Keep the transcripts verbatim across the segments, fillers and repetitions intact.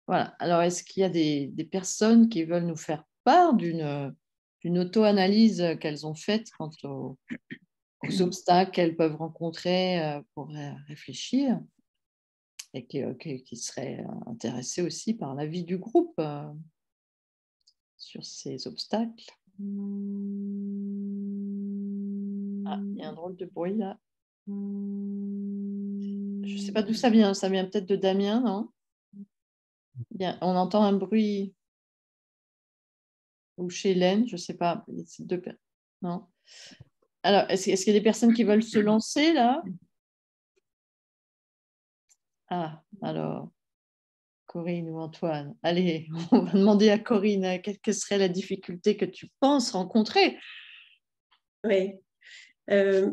Voilà. Alors, est-ce qu'il y a des, des personnes qui veulent nous faire part d'une d'une auto-analyse qu'elles ont faite quant aux, aux obstacles qu'elles peuvent rencontrer euh, pour euh, réfléchir et qui, euh, qui, qui seraient intéressées aussi par l'avis du groupe euh, sur ces obstacles? Ah, il y a un drôle de bruit là. Je ne sais pas d'où ça vient. Ça vient peut-être de Damien, non? Bien, on entend un bruit. Ou chez Hélène, je ne sais pas. Deux... Non. Alors, est-ce, est-ce qu'il y a des personnes qui veulent se lancer là? Ah, alors, Corinne ou Antoine. Allez, on va demander à Corinne, quelle que serait la difficulté que tu penses rencontrer? Oui. Euh,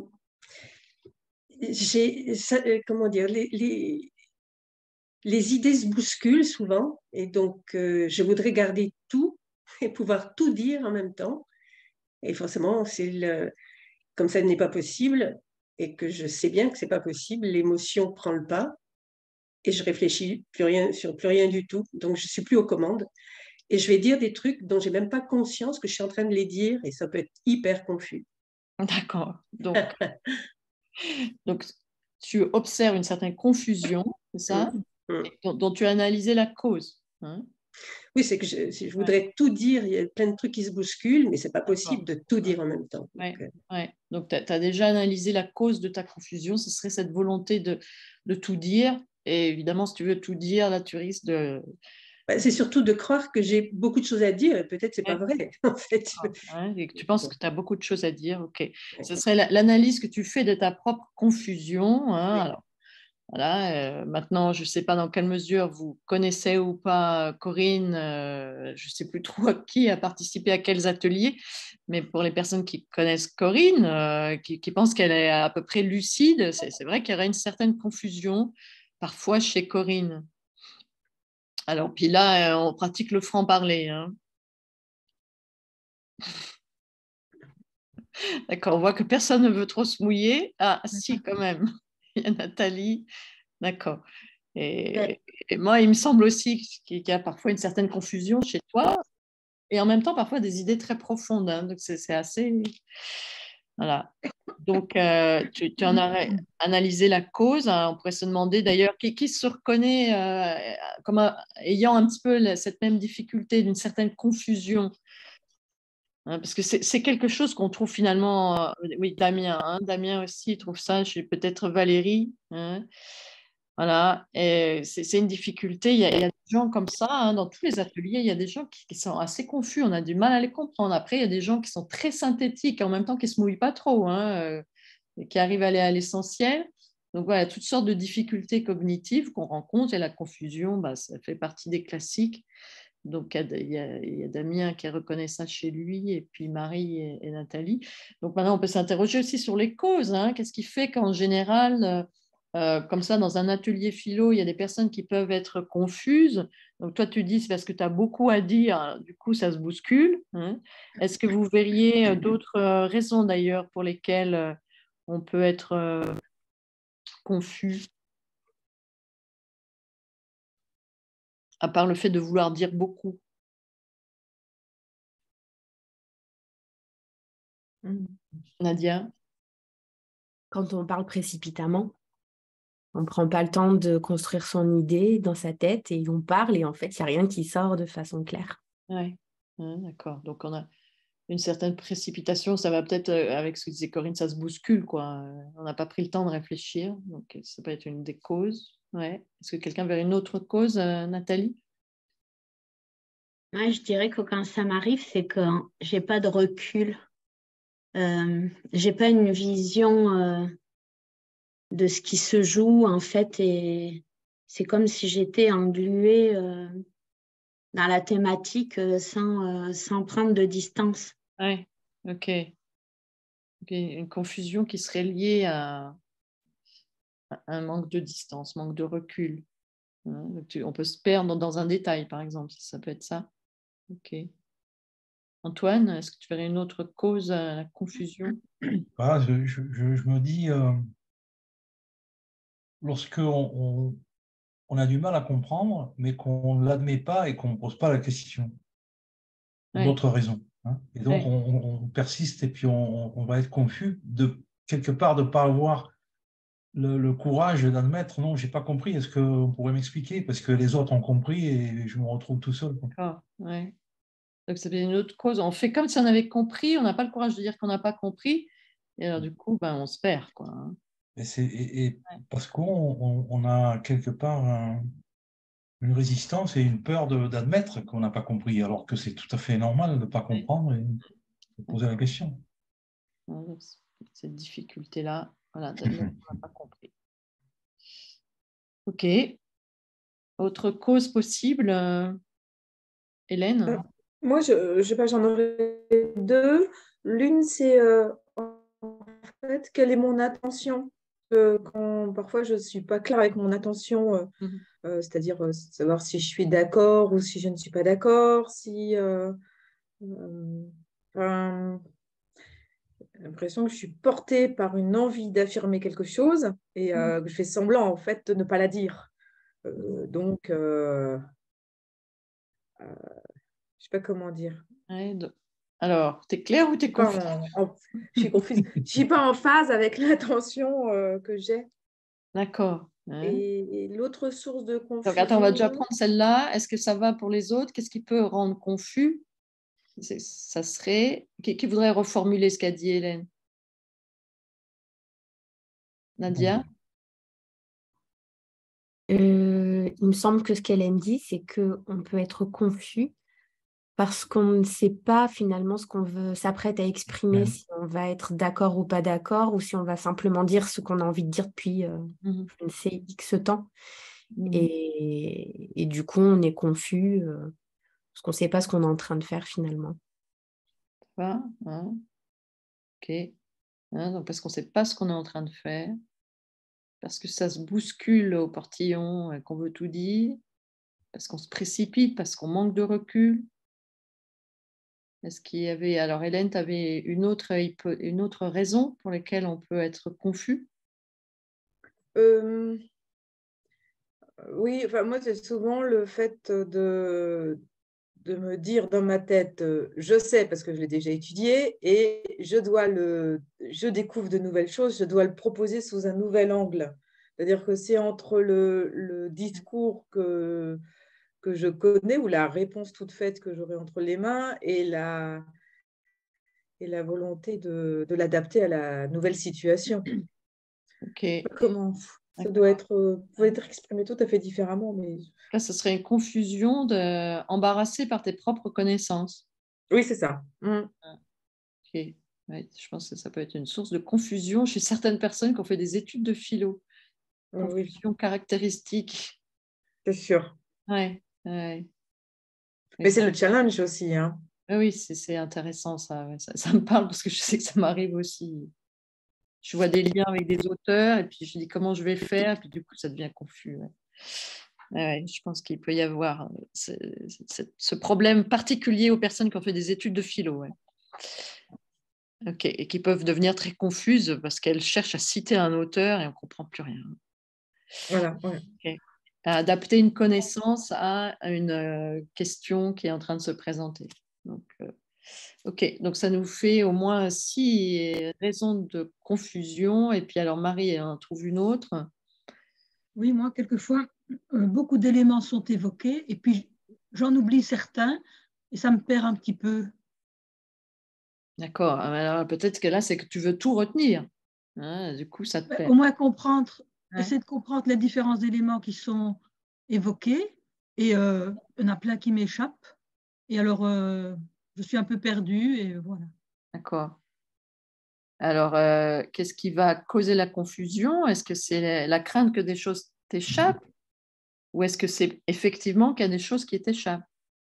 j'ai, ça, euh, comment dire, les, les, les idées se bousculent souvent, et donc euh, je voudrais garder tout et pouvoir tout dire en même temps. Et forcément, c'est le, comme ça n'est pas possible, et que je sais bien que c'est pas possible, l'émotion prend le pas, et je réfléchis plus rien, sur plus rien du tout. Donc je suis plus aux commandes. Et je vais dire des trucs dont j'ai même pas conscience que je suis en train de les dire, et ça peut être hyper confus. D'accord. Donc, donc, tu observes une certaine confusion, c'est ça? Mm, mm. Dont, dont tu as analysé la cause. Hein? Oui, c'est que je, si je Ouais, voudrais tout dire, il y a plein de trucs qui se bousculent, mais c'est pas possible d'accord. de tout dire en même temps. Donc, Ouais, euh, ouais. Donc, tu as déjà analysé la cause de ta confusion. Ce serait cette volonté de, de tout dire. Et évidemment, si tu veux tout dire, là, tu risques de... bah, c'est surtout de croire que j'ai beaucoup de choses à dire, et peut-être c'est pas Ouais, vrai, en fait. ouais, et que tu penses que tu as beaucoup de choses à dire. OK. Ouais, Ce serait la- l'analyse que tu fais de ta propre confusion. Hein. ouais. Alors, voilà, euh, maintenant, je ne sais pas dans quelle mesure vous connaissez ou pas Corinne. Euh, je ne sais plus trop qui a participé à quels ateliers. Mais pour les personnes qui connaissent Corinne, euh, qui, qui pensent qu'elle est à peu près lucide, c'est c'est vrai qu'il y aurait une certaine confusion parfois chez Corinne. Alors, puis là, euh, on pratique le franc-parler. Hein. D'accord, on voit que personne ne veut trop se mouiller. Ah, si, quand même. Il y a Nathalie. D'accord. Ouais. Et, et moi, il me semble aussi qu'il y a parfois une certaine confusion chez toi et en même temps, parfois, des idées très profondes. Hein. Donc, c'est c'est assez. Voilà. Donc, euh, tu, tu en as analysé la cause. Hein. On pourrait se demander d'ailleurs qui, qui se reconnaît euh, comme un- ayant un petit peu la- cette même difficulté d'une certaine confusion. Hein, parce que c'est c'est quelque chose qu'on trouve finalement. Euh, oui, Damien. Hein, Damien aussi il trouve ça. Je suis peut-être Valérie. Hein. Voilà, et c'est c'est une difficulté. Il y, a, il y a des gens comme ça, hein, dans tous les ateliers, il y a des gens qui, qui sont assez confus, on a du mal à les comprendre. Après, il y a des gens qui sont très synthétiques, en même temps qui ne se mouillent pas trop, hein, euh, et qui arrivent à aller à l'essentiel. Donc voilà, toutes sortes de difficultés cognitives qu'on rencontre, et la confusion, bah, ça fait partie des classiques. Donc il y, a, il y a- il y a Damien qui reconnaît ça chez lui, et puis Marie et, et Nathalie. Donc maintenant, on peut s'interroger aussi sur les causes. Hein. Qu'est-ce qui fait qu'en général... euh, euh, comme ça, dans un atelier philo, il y a des personnes qui peuvent être confuses. Donc, toi, tu dis c'est parce que tu as beaucoup à dire, du coup, ça se bouscule. Hein. Est-ce que vous verriez euh, d'autres euh, raisons d'ailleurs pour lesquelles euh, on peut être euh, confus, à part le fait de vouloir dire beaucoup? Nadia? Quand on parle précipitamment, on ne prend pas le temps de construire son idée dans sa tête et on parle et en fait, il n'y a rien qui sort de façon claire. Oui, d'accord. Donc, on a une certaine précipitation. Ça va peut-être, euh, avec ce que disait Corinne, ça se bouscule, quoi. Euh, On n'a pas pris le temps de réfléchir. Donc, ça peut être une des causes. Ouais. Est-ce que quelqu'un verrait une autre cause, euh, Nathalie? Moi, je dirais que quand ça m'arrive, c'est que j'ai pas de recul. Euh, j'ai pas une vision euh, de ce qui se joue, en fait, et c'est comme si j'étais engluée euh, dans la thématique euh, sans, euh, sans prendre de distance. Ouais, ok. Ok, une confusion qui serait liée à à un manque de distance, manque de recul. Hein. Donc, tu- on peut se perdre dans un détail, par exemple. Ça peut être ça. Ok. Antoine, est-ce que tu verrais une autre cause à la confusion? Voilà, je, je- je- je me dis, euh, lorsque on, on- on a du mal à comprendre, mais qu'on ne l'admet pas et qu'on ne pose pas la question. Pour Ouais. d'autres raisons. Hein. Et donc, Ouais. on, on persiste et puis on, on va être confus de quelque part de ne pas avoir le, le courage d'admettre, non, je n'ai pas compris, est-ce qu'on pourrait m'expliquer? Parce que les autres ont compris et je me retrouve tout seul. Quoi. D'accord. Ouais. Donc, c'est une autre cause. On fait comme si on avait compris, on n'a pas le courage de dire qu'on n'a pas compris. Et alors, du coup, ben, on se perd. Quoi. Hein. Et, c'est, et, et Ouais. parce qu'on on, on a quelque part un, une résistance et une peur de, d'admettre qu'on n'a pas compris, alors que c'est tout à fait normal de ne pas Ouais. comprendre et de poser la question. Donc, cette difficulté-là, voilà, d'admettre qu'on n'a pas compris. OK. Autre cause possible, euh, Hélène? Euh, Moi, je, je sais pas, j'en aurais deux. L'une, c'est euh, en fait, quelle est mon attention? Euh, quand parfois je ne suis pas claire avec mon attention, euh, Mhm. euh, c'est-à-dire euh, savoir si je suis d'accord ou si je ne suis pas d'accord, si euh, euh, enfin, j'ai l'impression que je suis portée par une envie d'affirmer quelque chose et euh, que je fais semblant en fait de ne pas la dire. Euh, donc, euh, euh, je sais pas comment dire. Ouais, de- Alors, t'es clair ou Je t'es suis pas confus? en, en- je suis confuse. Je suis pas en phase avec l'intention euh, que j'ai. D'accord. Hein. Et, et l'autre source de Donc, attends, on va déjà confusion, prendre celle-là. Est-ce que ça va pour les autres? Qu'est-ce qui peut rendre confus? C'est- Ça serait... Qui, qui voudrait reformuler ce qu'a dit Hélène? Nadia? Euh, il me semble que ce qu'Hélène dit, c'est qu'on peut être confus parce qu'on ne sait pas finalement ce qu'on veut s'apprête à exprimer, Ouais. si on va être d'accord ou pas d'accord, ou si on va simplement dire ce qu'on a envie de dire depuis, euh, Mhm. je ne sais, X temps. Mhm. Et, et du coup, on est confus euh, parce qu'on ne sait pas ce qu'on est en train de faire finalement. Ça va, hein. OK. Hein, donc, parce qu'on ne sait pas ce qu'on est en train de faire, parce que ça se bouscule au portillon, et qu'on veut tout dire, parce qu'on se précipite, parce qu'on manque de recul. Est-ce qu'il y avait... Alors, Hélène, tu avais une autre, hypo- une autre raison pour laquelle on peut être confus? euh, oui, enfin moi c'est souvent le fait de, de me dire dans ma tête, euh, je sais parce que je l'ai déjà étudié et je dois le, je découvre de nouvelles choses, je dois le proposer sous un nouvel angle. C'est-à-dire que c'est entre le, le discours que, que je connais ou la réponse toute faite que j'aurai entre les mains et la, et la volonté de, de l'adapter à la nouvelle situation. OK. Comment ça doit D'accord. être, euh, peut être exprimé tout à fait différemment, mais Là, ce serait une confusion de... embarrassée par tes propres connaissances. oui, c'est ça. Mm. OK. Ouais, je pense que ça peut être une source de confusion chez certaines personnes qui ont fait des études de philo. Oui, Confusion caractéristique. c'est sûr. Ouais, ouais. Mais c'est le challenge aussi, hein. Oui, c'est c'est intéressant ça, ouais. Ça. Ça me parle parce que je sais que ça m'arrive aussi. Je vois des liens avec des auteurs et puis je dis comment je vais faire, et puis du coup ça devient confus. Ouais. Ouais, je pense qu'il peut y avoir euh, ce, ce, ce problème particulier aux personnes qui ont fait des études de philo. Ouais. Ok, et qui peuvent devenir très confuses parce qu'elles cherchent à citer un auteur et on ne comprend plus rien. Voilà, ouais. Okay. À adapter une connaissance à une euh, question qui est en train de se présenter. Donc, euh, ok, donc ça nous fait au moins six raisons de confusion. Et puis alors Marie en trouve une autre. Oui, moi, quelquefois, euh, beaucoup d'éléments sont évoqués et puis j'en oublie certains et ça me perd un petit peu. D'accord, alors peut-être que là, c'est que tu veux tout retenir. Hein, du coup, ça te Mais perd. au moins comprendre, Ouais. essayer de comprendre les différents éléments qui sont évoqués et euh, il y en a plein qui m'échappent. Et alors, euh, je suis un peu perdue et voilà. D'accord. Alors, euh, qu'est-ce qui va causer la confusion? Est-ce que c'est la, la crainte que des choses t'échappent ou est-ce que c'est effectivement qu'il y a des choses qui t'échappent?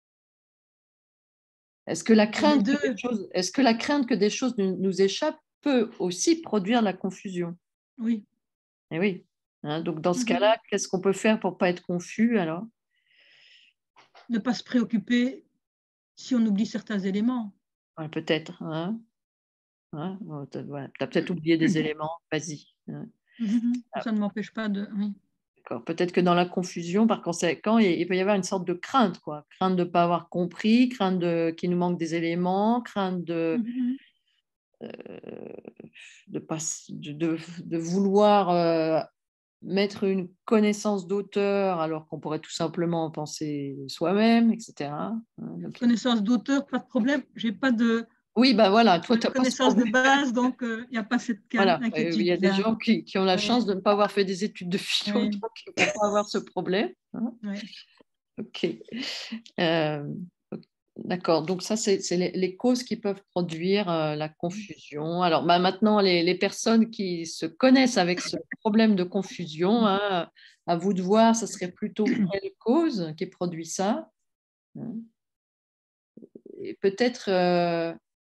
Est-ce que la crainte que des choses, est-ce que la crainte que des choses nous, nous échappent peut aussi produire la confusion? Oui. Eh oui. Hein, donc, dans ce Mm-hmm. cas-là, qu'est-ce qu'on peut faire pour ne pas être confus alors? Ne pas se préoccuper si on oublie certains éléments. Ouais, peut-être. Hein, hein, bon, tu as, voilà, peut-être oublié des éléments. Vas-y. Hein. Mm-hmm. Ça ne m'empêche pas de... Oui. D'accord. Peut-être que dans la confusion, par conséquent, il il peut y avoir une sorte de crainte, quoi. Crainte de ne pas avoir compris, crainte de, qu'il nous manque des éléments, crainte de, Mhm. euh, de, pas, de, de, de vouloir euh, mettre une connaissance d'auteur alors qu'on pourrait tout simplement en penser soi-même, et cetera. Donc, Connaissance d'auteur, pas de problème. J'ai pas de oui, ben voilà, toi, tu n'as pas ce connaissance de problème. base, donc il n'y a pas cette Voilà, euh, inquiétude. il y a des gens qui, qui ont la Oui. chance de ne pas avoir fait des études de philo, Oui. donc ils ne vont pas avoir ce problème. Hein. Oui. Ok. Euh, D'accord. Donc ça, c'est c'est les, les causes qui peuvent produire euh, la confusion. Alors bah, maintenant, les, les personnes qui se connaissent avec ce problème de confusion, hein, à vous de voir, ça serait plutôt quelle cause qui produit ça. Hein. Et peut-être, euh,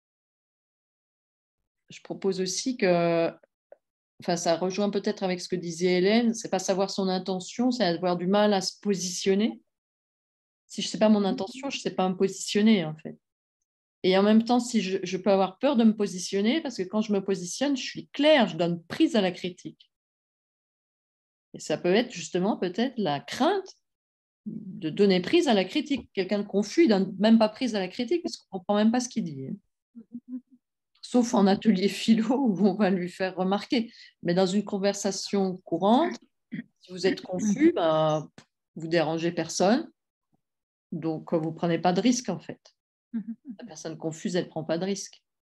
je propose aussi que, enfin, ça rejoint peut-être avec ce que disait Hélène, c'est pas savoir son intention, c'est avoir du mal à se positionner. Si je ne sais pas mon intention, je ne sais pas me positionner, en fait. Et en même temps, si je, je peux avoir peur de me positionner, parce que quand je me positionne, je suis claire, je donne prise à la critique. Et ça peut être justement peut-être la crainte de donner prise à la critique. Quelqu'un de confus ne donne même pas prise à la critique parce qu'on ne comprend même pas ce qu'il dit. Sauf en atelier philo où on va lui faire remarquer. Mais dans une conversation courante, si vous êtes confus, ben, vous dérangez personne. Donc, vous ne prenez pas de risque, en fait. La personne confuse, elle ne prend pas de risque.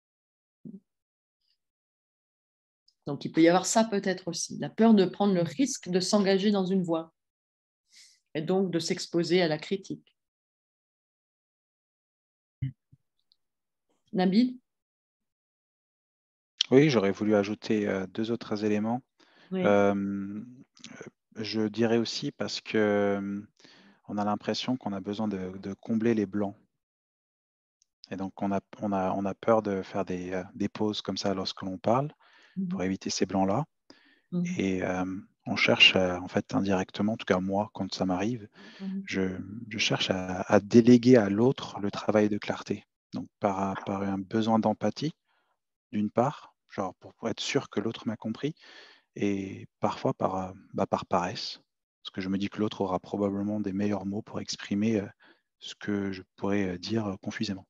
Donc, il peut y avoir ça peut-être aussi, la peur de prendre le risque de s'engager dans une voie et donc de s'exposer à la critique. Nabil? Oui, j'aurais voulu ajouter euh, deux autres éléments. Oui. Euh, je dirais aussi parce que euh, on a l'impression qu'on a besoin de, de combler les blancs. Et donc, on a, on a, on a peur de faire des, euh, des pauses comme ça lorsque l'on parle pour éviter ces blancs-là. Mhm. Et euh, on cherche, à, en fait, indirectement, en tout cas moi, quand ça m'arrive, Mhm. je, je cherche à, à déléguer à l'autre le travail de clarté. Donc, par, par un besoin d'empathie, d'une part, genre pour, pour être sûr que l'autre m'a compris, et parfois par, euh, bah, par paresse, parce que je me dis que l'autre aura probablement des meilleurs mots pour exprimer euh, ce que je pourrais euh, dire euh, confusément.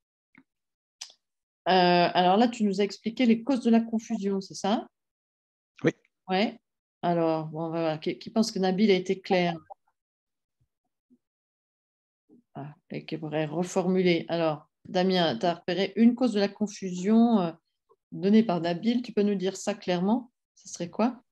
Euh, alors là, tu nous as expliqué les causes de la confusion, c'est ça? Oui. Ouais. Alors, bon, on va voir. Qui, qui pense que Nabil a été clair? Ah, et qui pourrait reformuler. Alors, Damien, tu as repéré une cause de la confusion euh, donnée par Nabil. Tu peux nous dire ça clairement? Ce serait quoi?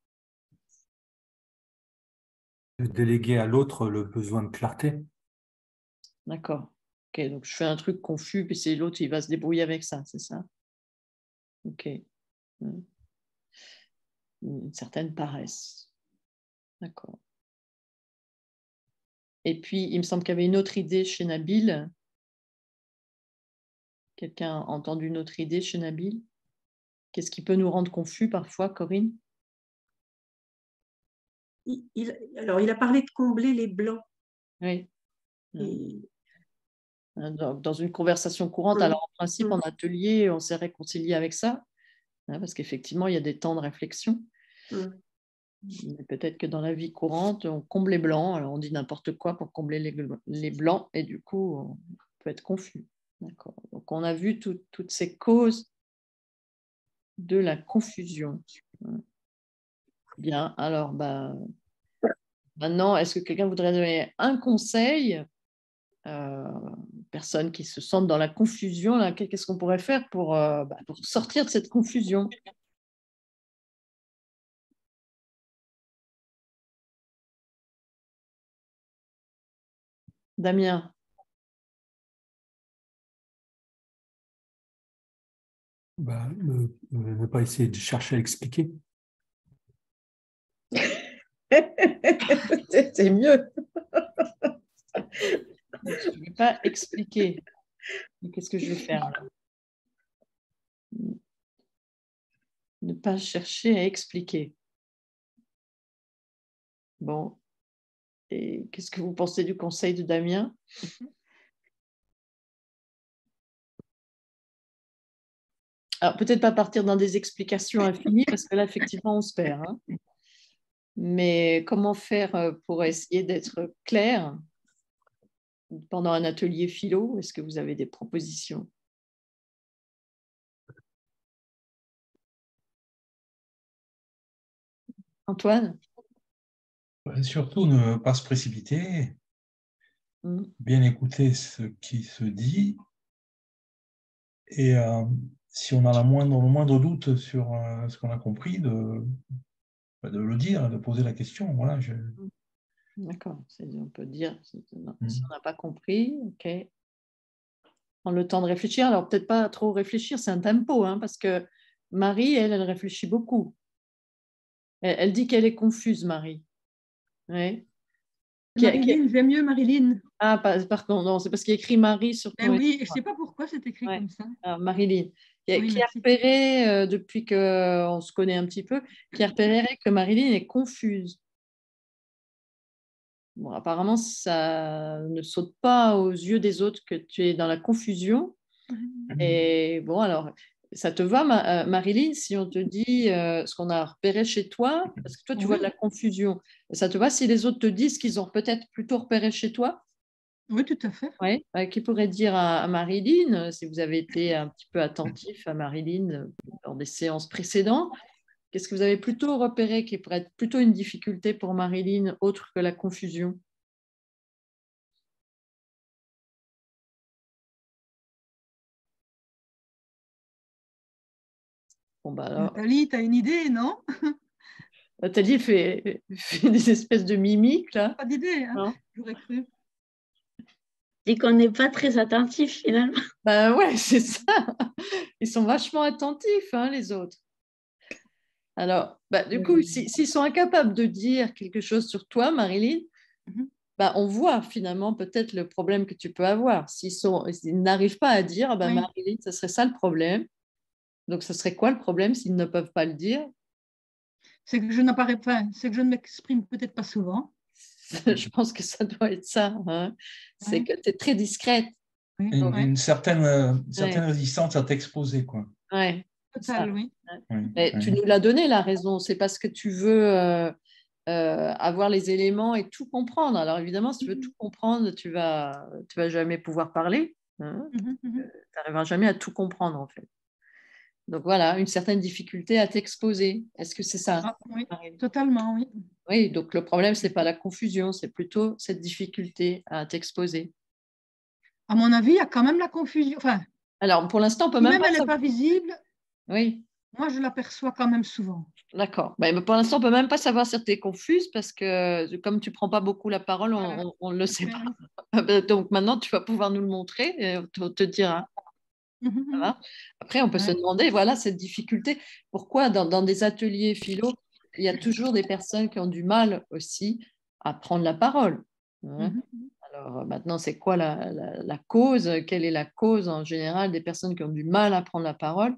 De déléguer à l'autre le besoin de clarté. D'accord. Ok, donc je fais un truc confus, puis c'est l'autre, il va se débrouiller avec ça, c'est ça? Ok. Hmm. Une certaine paresse. D'accord. Et puis, il me semble qu'il y avait une autre idée chez Nabil. Quelqu'un a entendu une autre idée chez Nabil? Qu'est-ce qui peut nous rendre confus parfois, Corinne? Il, il- alors, il a parlé de combler les blancs. Oui. Et, Dans, dans une conversation courante, hum, alors en principe, hum, en atelier, on s'est réconcilié avec ça, hein, parce qu'effectivement, il y a des temps de réflexion. hum. Mais peut-être que dans la vie courante, on comble les blancs, alors on dit n'importe quoi pour combler les, les blancs, et du coup, on peut être confus. D'accord. Donc, on a vu tout- toutes ces causes de la confusion. Bien, alors, bah, maintenant, est-ce que quelqu'un voudrait donner un conseil euh, personnes qui se sentent dans la confusion, là, qu'est-ce qu'on pourrait faire pour, euh, bah, pour sortir de cette confusion? Damien? Bah, euh, euh, ne pas essayer de chercher à expliquer. C'est mieux. Je ne vais pas expliquer. Mais qu'est-ce que je vais faire là? Ne pas chercher à expliquer. Bon. Et qu'est-ce que vous pensez du conseil de Damien? Alors, peut-être pas partir dans des explications infinies, parce que là, effectivement, on se perd. Hein. Mais comment faire pour essayer d'être clair pendant un atelier philo? Est-ce que vous avez des propositions? Antoine? Surtout ne pas se précipiter, mm. bien écouter ce qui se dit, et euh, si on a la moindre, le moindre doute sur euh, ce qu'on a compris, de, de le dire, de poser la question. Voilà, je... D'accord, on peut dire, non, mm. si on n'a pas compris, ok. Prendre le temps de réfléchir, alors peut-être pas trop réfléchir, c'est un tempo, hein, parce que Marie, elle, elle réfléchit beaucoup. Elle, elle dit qu'elle est confuse, Marie. Ouais. Marilyn, j'aime mieux Marilyn. Ah, par, par contre, non, c'est parce qu'il y a écrit Marie sur ton... Ben oui, je ne sais pas pourquoi c'est écrit ouais. comme ça. Alors, Marilyn, qui, oui, qui a repéré, euh, depuis qu'on se connaît un petit peu, qui a repéré que Marilyn est confuse. Bon, apparemment, ça ne saute pas aux yeux des autres que tu es dans la confusion. Mmh. Et bon, alors, ça te va, Ma, euh, Marilyn, si on te dit euh, ce qu'on a repéré chez toi, parce que toi, tu oui. vois de la confusion. Ça te va si les autres te disent qu'ils ont peut-être plutôt repéré chez toi? Oui, tout à fait. Oui, euh, qui pourrait dire à, à Marilyn, euh, si vous avez été un petit peu attentif à Marilyn euh, dans des séances précédentes, qu'est-ce que vous avez plutôt repéré qui pourrait être plutôt une difficulté pour Marilyn, autre que la confusion? Bon, bah alors... Nathalie, tu as une idée, non? Nathalie fait, fait des espèces de mimiques, là. Pas d'idée, hein, j'aurais cru. Dit qu'on n'est pas très attentif, finalement. Ben ouais, c'est ça. Ils sont vachement attentifs, hein, les autres. Alors, bah, du coup, s'ils si, sont incapables de dire quelque chose sur toi, Marilyn, mm-hmm. bah, on voit finalement peut-être le problème que tu peux avoir. S'ils sont, s'ils n'arrivent pas à dire, bah, oui. Marilyn, ce serait ça le problème. Donc, ce serait quoi le problème s'ils ne peuvent pas le dire? C'est que je n'apparais pas, c'est que je ne m'exprime peut-être pas souvent. Je pense que ça doit être ça. Hein. C'est oui. que tu es très discrète. Oui. Une, une certaine, une certaine ouais. résistance à t'exposer, quoi. Ouais. Total, oui. oui. Mais oui. Tu nous l'as donné, la raison. C'est parce que tu veux euh, euh, avoir les éléments et tout comprendre. Alors, évidemment, si tu veux mm-hmm. tout comprendre, tu ne vas, tu vas jamais pouvoir parler. Hein. Mm-hmm. Tu n'arriveras jamais à tout comprendre, en fait. Donc, voilà, une certaine difficulté à t'exposer. Est-ce que c'est ça? Ah, oui, totalement, oui. Oui, donc le problème, ce n'est pas la confusion, c'est plutôt cette difficulté à t'exposer. À mon avis, il y a quand même la confusion. Enfin, alors, pour l'instant, on peut si même, même pas elle n'est pas visible. Oui. Moi, je l'aperçois quand même souvent. D'accord. Mais pour l'instant, on ne peut même pas savoir si tu es confuse parce que comme tu ne prends pas beaucoup la parole, on ne le sait pas. Donc maintenant, tu vas pouvoir nous le montrer et on te dira. Mm-hmm. Ça va. Après, on peut ouais. se demander, voilà, cette difficulté. Pourquoi dans, dans des ateliers philo, il y a toujours des personnes qui ont du mal aussi à prendre la parole. Hein. Mm-hmm. Alors maintenant, c'est quoi la, la, la cause? Quelle est la cause en général des personnes qui ont du mal à prendre la parole?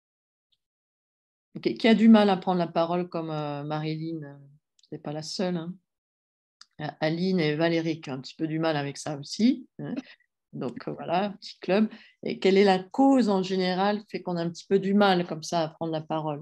Okay. Qui a du mal à prendre la parole comme euh, Marilyn? Ce n'est pas la seule. Hein. Aline et Valérie qui ont un petit peu du mal avec ça aussi. Hein. Donc euh, voilà, petit club. Et quelle est la cause en général qui fait qu'on a un petit peu du mal comme ça à prendre la parole?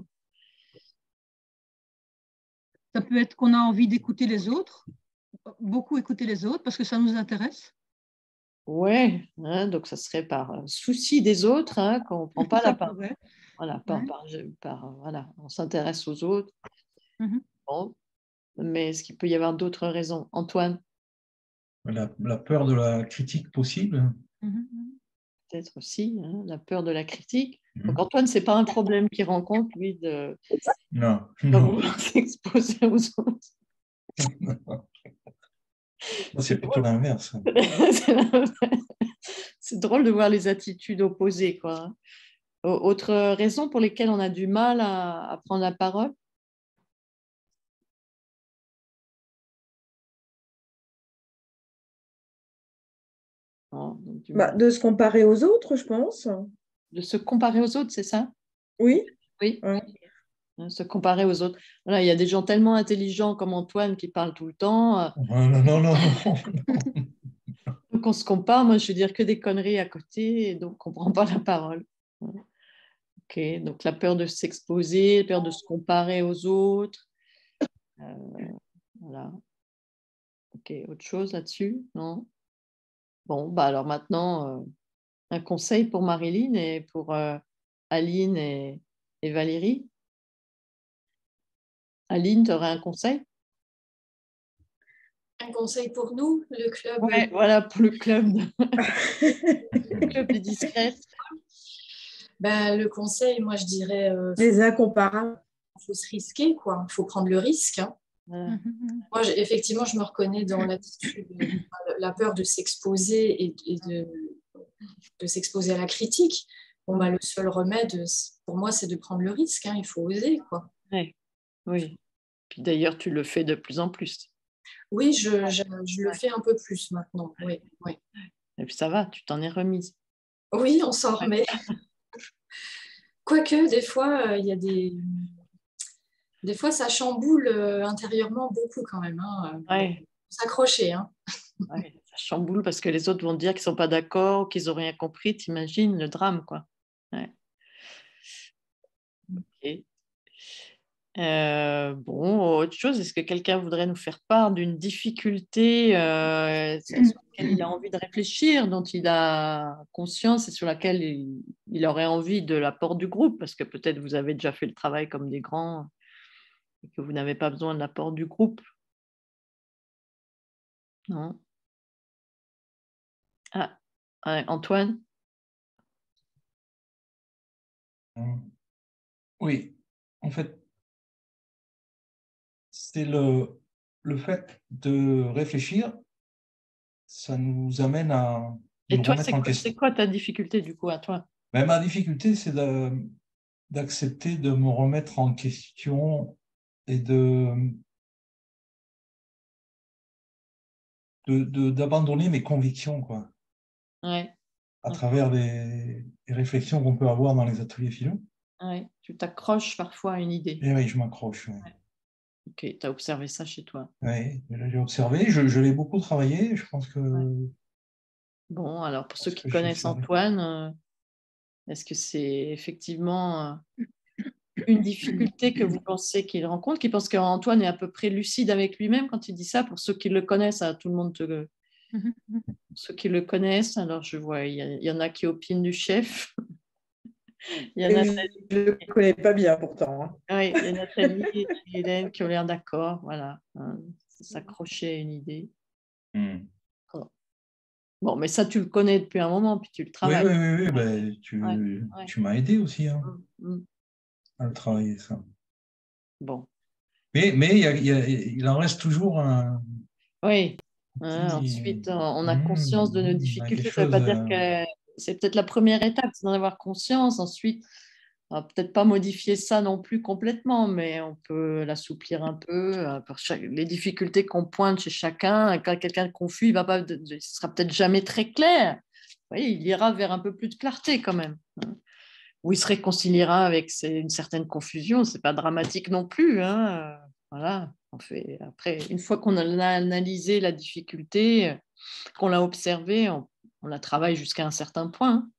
Ça peut être qu'on a envie d'écouter les autres, beaucoup écouter les autres parce que ça nous intéresse. Oui, hein, donc ça serait par souci des autres hein, qu'on ne prend pas ça la parole. Pourrait. Voilà, par, ouais. par, par, voilà, on s'intéresse aux autres. Mm-hmm. Bon, mais est-ce qu'il peut y avoir d'autres raisons? Antoine? La, la peur de la critique possible. Mm-hmm. Peut-être aussi, hein, la peur de la critique. Mm-hmm. Donc Antoine, ce n'est pas un problème qu'il rencontre, lui, de non, de non. s'exposer aux autres. C'est plutôt l'inverse. C'est drôle de voir les attitudes opposées, quoi. Autre raison pour lesquelles on a du mal à, à prendre la parole? Non, bah, de se comparer aux autres, je pense. De se comparer aux autres, c'est ça? Oui. Oui. Ouais. Se comparer aux autres. Voilà, il y a des gens tellement intelligents comme Antoine qui parlent tout le temps. Non, non, non, non. Donc on se compare, moi je veux dire que des conneries à côté, et donc on ne prend pas la parole. Ok, donc la peur de s'exposer, la peur de se comparer aux autres. Euh, voilà. Ok, autre chose là-dessus? Non? Bon, bah alors maintenant, euh, un conseil pour Marilyn et pour euh, Aline et, et Valérie. Aline, tu aurais un conseil? Un conseil pour nous, le club. Ouais, voilà, pour le club, de... le club des discrètes. Ben, le conseil, moi, je dirais... Euh, Les incomparables. Il faut se risquer, quoi. Il faut prendre le risque. Hein. Voilà. Moi, je, effectivement, je me reconnais dans l'attitude, la peur de s'exposer et, et de, de s'exposer à la critique. Bon, ben, le seul remède, pour moi, c'est de prendre le risque. Hein. Il faut oser, quoi. Ouais. Oui. Puis d'ailleurs, tu le fais de plus en plus. Oui, je, je, je le fais un peu plus maintenant. Oui, oui. Et puis ça va, tu t'en es remise. Oui, on s'en remet. Quoique, des fois, il euh, y a des... Des fois, ça chamboule euh, intérieurement beaucoup quand même. Hein. Ouais. S'accrocher. Hein. Ouais, ça chamboule parce que les autres vont dire qu'ils ne sont pas d'accord ou qu'ils n'ont rien compris. T'imagines le drame, quoi. Ouais. Ok. Euh, bon, autre chose, est-ce que quelqu'un voudrait nous faire part d'une difficulté euh, sur laquelle il a envie de réfléchir, dont il a conscience et sur laquelle il, il aurait envie de l'apport du groupe, parce que peut-être vous avez déjà fait le travail comme des grands et que vous n'avez pas besoin de l'apport du groupe. Non? Ah, ouais, Antoine? Oui, en fait, c'est le, le fait de réfléchir, ça nous amène à Et nous toi, remettre c'est en quoi, question. c'est quoi ta difficulté du coup à toi? Ben, ma difficulté, c'est de, d'accepter de me remettre en question et de, de, de- d'abandonner mes convictions, quoi, Ouais, à d'accord. travers les, les réflexions qu'on peut avoir dans les ateliers philo. Ouais, tu t'accroches parfois à une idée. Et oui, je m'accroche. Ouais. Ouais. Ok, tu as observé ça chez toi. Oui, j'ai observé, je, je l'ai beaucoup travaillé, je pense que... Ouais. Bon, alors pour ceux qui connaissent Antoine, euh, est-ce que c'est effectivement euh, une difficulté que vous pensez qu'il rencontre, qui pense qu'Antoine est à peu près lucide avec lui-même quand il dit ça? Pour ceux qui le connaissent, à tout le monde te le... Ceux qui le connaissent, alors je vois, il y, a, il y en a qui opinent du chef. Il y a Nathalie. Je ne le connais pas bien pourtant. Hein. Oui, il y a Nathalie et Hélène qui ont l'air d'accord, voilà, hein, s'accrocher à une idée. Mm. Bon, mais ça, tu le connais depuis un moment, puis tu le Oui, travailles. oui, oui, oui, ben, tu, Ouais, ouais. tu m'as aidé aussi hein, Mm, mm. à le travailler, ça. Bon. Mais, mais il, y a, il, y a, il en reste toujours un... Oui. Hein, petit... ensuite, on a Mmh, conscience de nos mmh, difficultés. chose, Ça ne veut pas dire euh... que c'est peut-être la première étape, c'est d'en avoir conscience. Ensuite, on va peut-être pas modifier ça non plus complètement, mais on peut l'assouplir un peu. Euh, par chaque... Les difficultés qu'on pointe chez chacun, quand quelqu'un est confus, il va pas, ce sera peut-être jamais très clair. Vous voyez, il ira vers un peu plus de clarté quand même. Ou il se réconciliera avec une certaine confusion, c'est pas dramatique non plus. Hein. Voilà, on fait après, une fois qu'on a analysé la difficulté, qu'on l'a observée, on, on la travaille jusqu'à un certain point.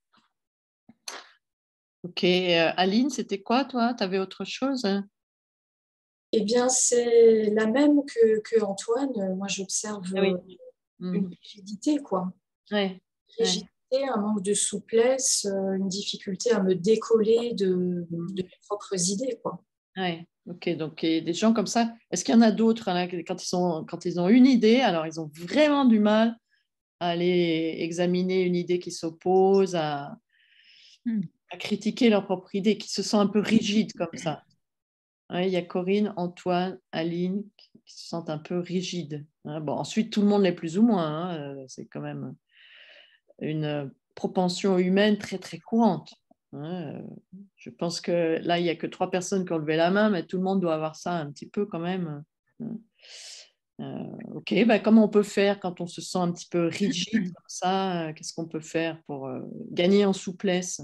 Ok, euh, Aline, c'était quoi toi? Tu avais autre chose? Eh bien, c'est la même que, que Antoine. Moi, j'observe oui. une rigidité, quoi. Ouais. Rigidité, ouais. Un manque de souplesse, une difficulté à me décoller de, de mes propres idées, quoi. Ouais. Ok, donc des gens comme ça, est-ce qu'il y en a d'autres hein, quand, ils sont, quand ils ont une idée, alors ils ont vraiment du mal à aller examiner une idée qui s'oppose, à, mm. à critiquer leur propre idée, qui se sent un peu rigide comme ça. Ouais, il y a Corinne, Antoine, Aline qui, qui se sentent un peu rigides. Hein. Bon, ensuite, tout le monde l'est plus ou moins. Hein. C'est quand même une propension humaine très, très courante. Hein. Je pense que là, il n'y a que trois personnes qui ont levé la main, mais tout le monde doit avoir ça un petit peu quand même. Euh, ok, ben, comment on peut faire quand on se sent un petit peu rigide comme ça? Qu'est-ce qu'on peut faire pour euh, gagner en souplesse?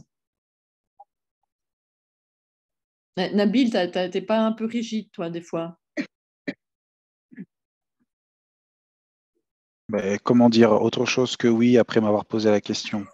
Nabil, tu n'es pas un peu rigide, toi, des fois? Ben, comment dire autre chose que oui après m'avoir posé la question?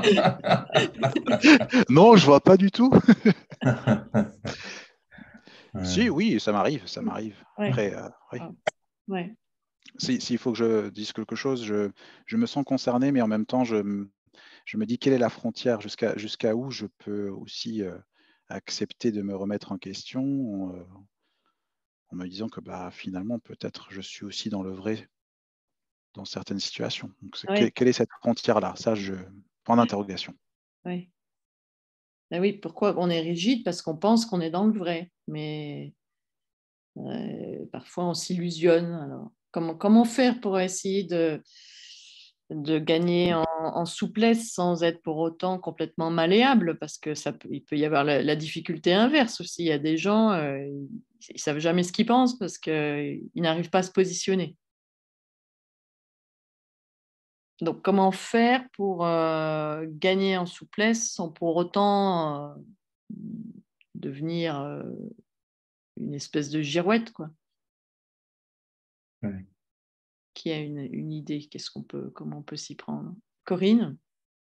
Non, je vois pas du tout. Euh, Si, oui, ça m'arrive, ça m'arrive. Ouais. Après, euh, oui. Ah. Ouais. S'il si, faut que je dise quelque chose, je, je me sens concerné, mais en même temps, je, m- je me dis quelle est la frontière, jusqu'à jusqu'à où je peux aussi euh, accepter de me remettre en question euh, en me disant que bah, finalement, peut-être je suis aussi dans le vrai dans certaines situations. Donc, c'est- Ouais. quelle, quelle est cette frontière-là? Ça, je point d'interrogation. Ouais. Ben oui, pourquoi on est rigide? Parce qu'on pense qu'on est dans le vrai, mais euh, parfois on s'illusionne. Alors, comment, comment faire pour essayer de, de gagner en, en souplesse sans être pour autant complètement malléable? Parce que ça peut, il peut y avoir la, la difficulté inverse aussi. Il y a des gens, euh, ils ne savent jamais ce qu'ils pensent parce qu'ils n'arrivent pas à se positionner. Donc, comment faire pour euh, gagner en souplesse sans pour autant euh, devenir euh, une espèce de girouette, quoi? ouais. Qui a une, une idée? Qu'est-ce qu'on peut, comment on peut s'y prendre? Corinne?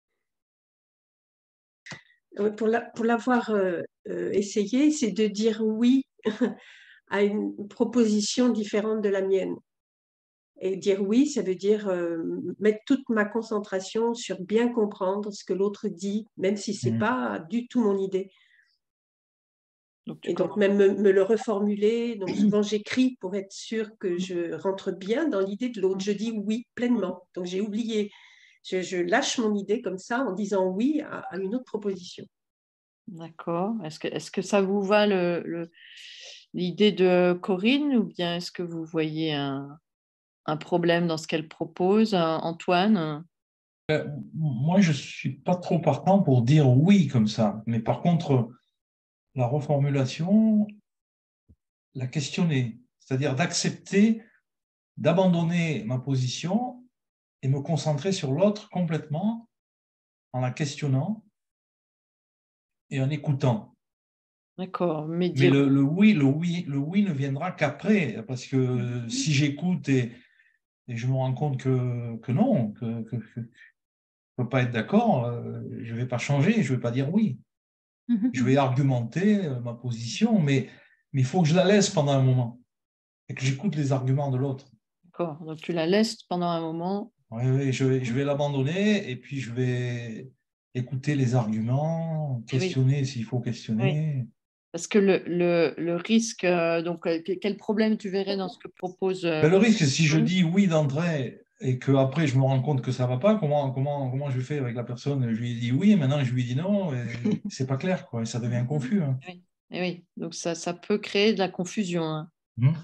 Euh, Pour la- pour l'avoir euh, euh, essayé, c'est de dire oui à une proposition différente de la mienne. Et dire oui, ça veut dire euh, mettre toute ma concentration sur bien comprendre ce que l'autre dit, même si ce n'est Mhm. pas du tout mon idée. Donc, tu Et donc commences- même me, me le reformuler. Donc souvent j'écris pour être sûre que je rentre bien dans l'idée de l'autre. Je dis oui pleinement. Donc j'ai oublié. Je, je lâche mon idée comme ça en disant oui à, à une autre proposition. D'accord. Est-ce que, est-ce que ça vous va le, le- l'idée de Corinne ou bien est-ce que vous voyez un, un problème dans ce qu'elle propose, euh, Antoine? Euh, moi, je suis pas trop partant pour dire oui comme ça. Mais par contre, la reformulation, la questionner, c'est-à-dire d'accepter, d'abandonner ma position et me concentrer sur l'autre complètement en la questionnant et en écoutant. D'accord. Mais Mais dire le, le oui, le oui, le oui ne viendra qu'après, parce que si j'écoute et, et je me rends compte que, que non, que, que, que je ne peux pas être d'accord, euh, je ne vais pas changer, je ne vais pas dire oui. Je vais argumenter euh, ma position, mais mais il faut que je la laisse pendant un moment et que j'écoute les arguments de l'autre. D'accord. Donc tu la laisses pendant un moment. Oui, oui, je vais, je vais l'abandonner et puis je vais écouter les arguments, Eh oui, questionner s'il faut oui. questionner. Parce que le, le, le risque, euh, donc euh, que- quel problème tu verrais dans ce que propose euh, Mais le risque, si je Corinne? dis oui d'entrée et qu'après je me rends compte que ça ne va pas, comment, comment, comment je fais avec la personne? Je lui dis oui et maintenant je lui dis non, et c'est pas clair, quoi, et ça devient confus. Hein. Eh oui. Eh oui. Donc ça, ça peut créer de la confusion, hein. Hmm.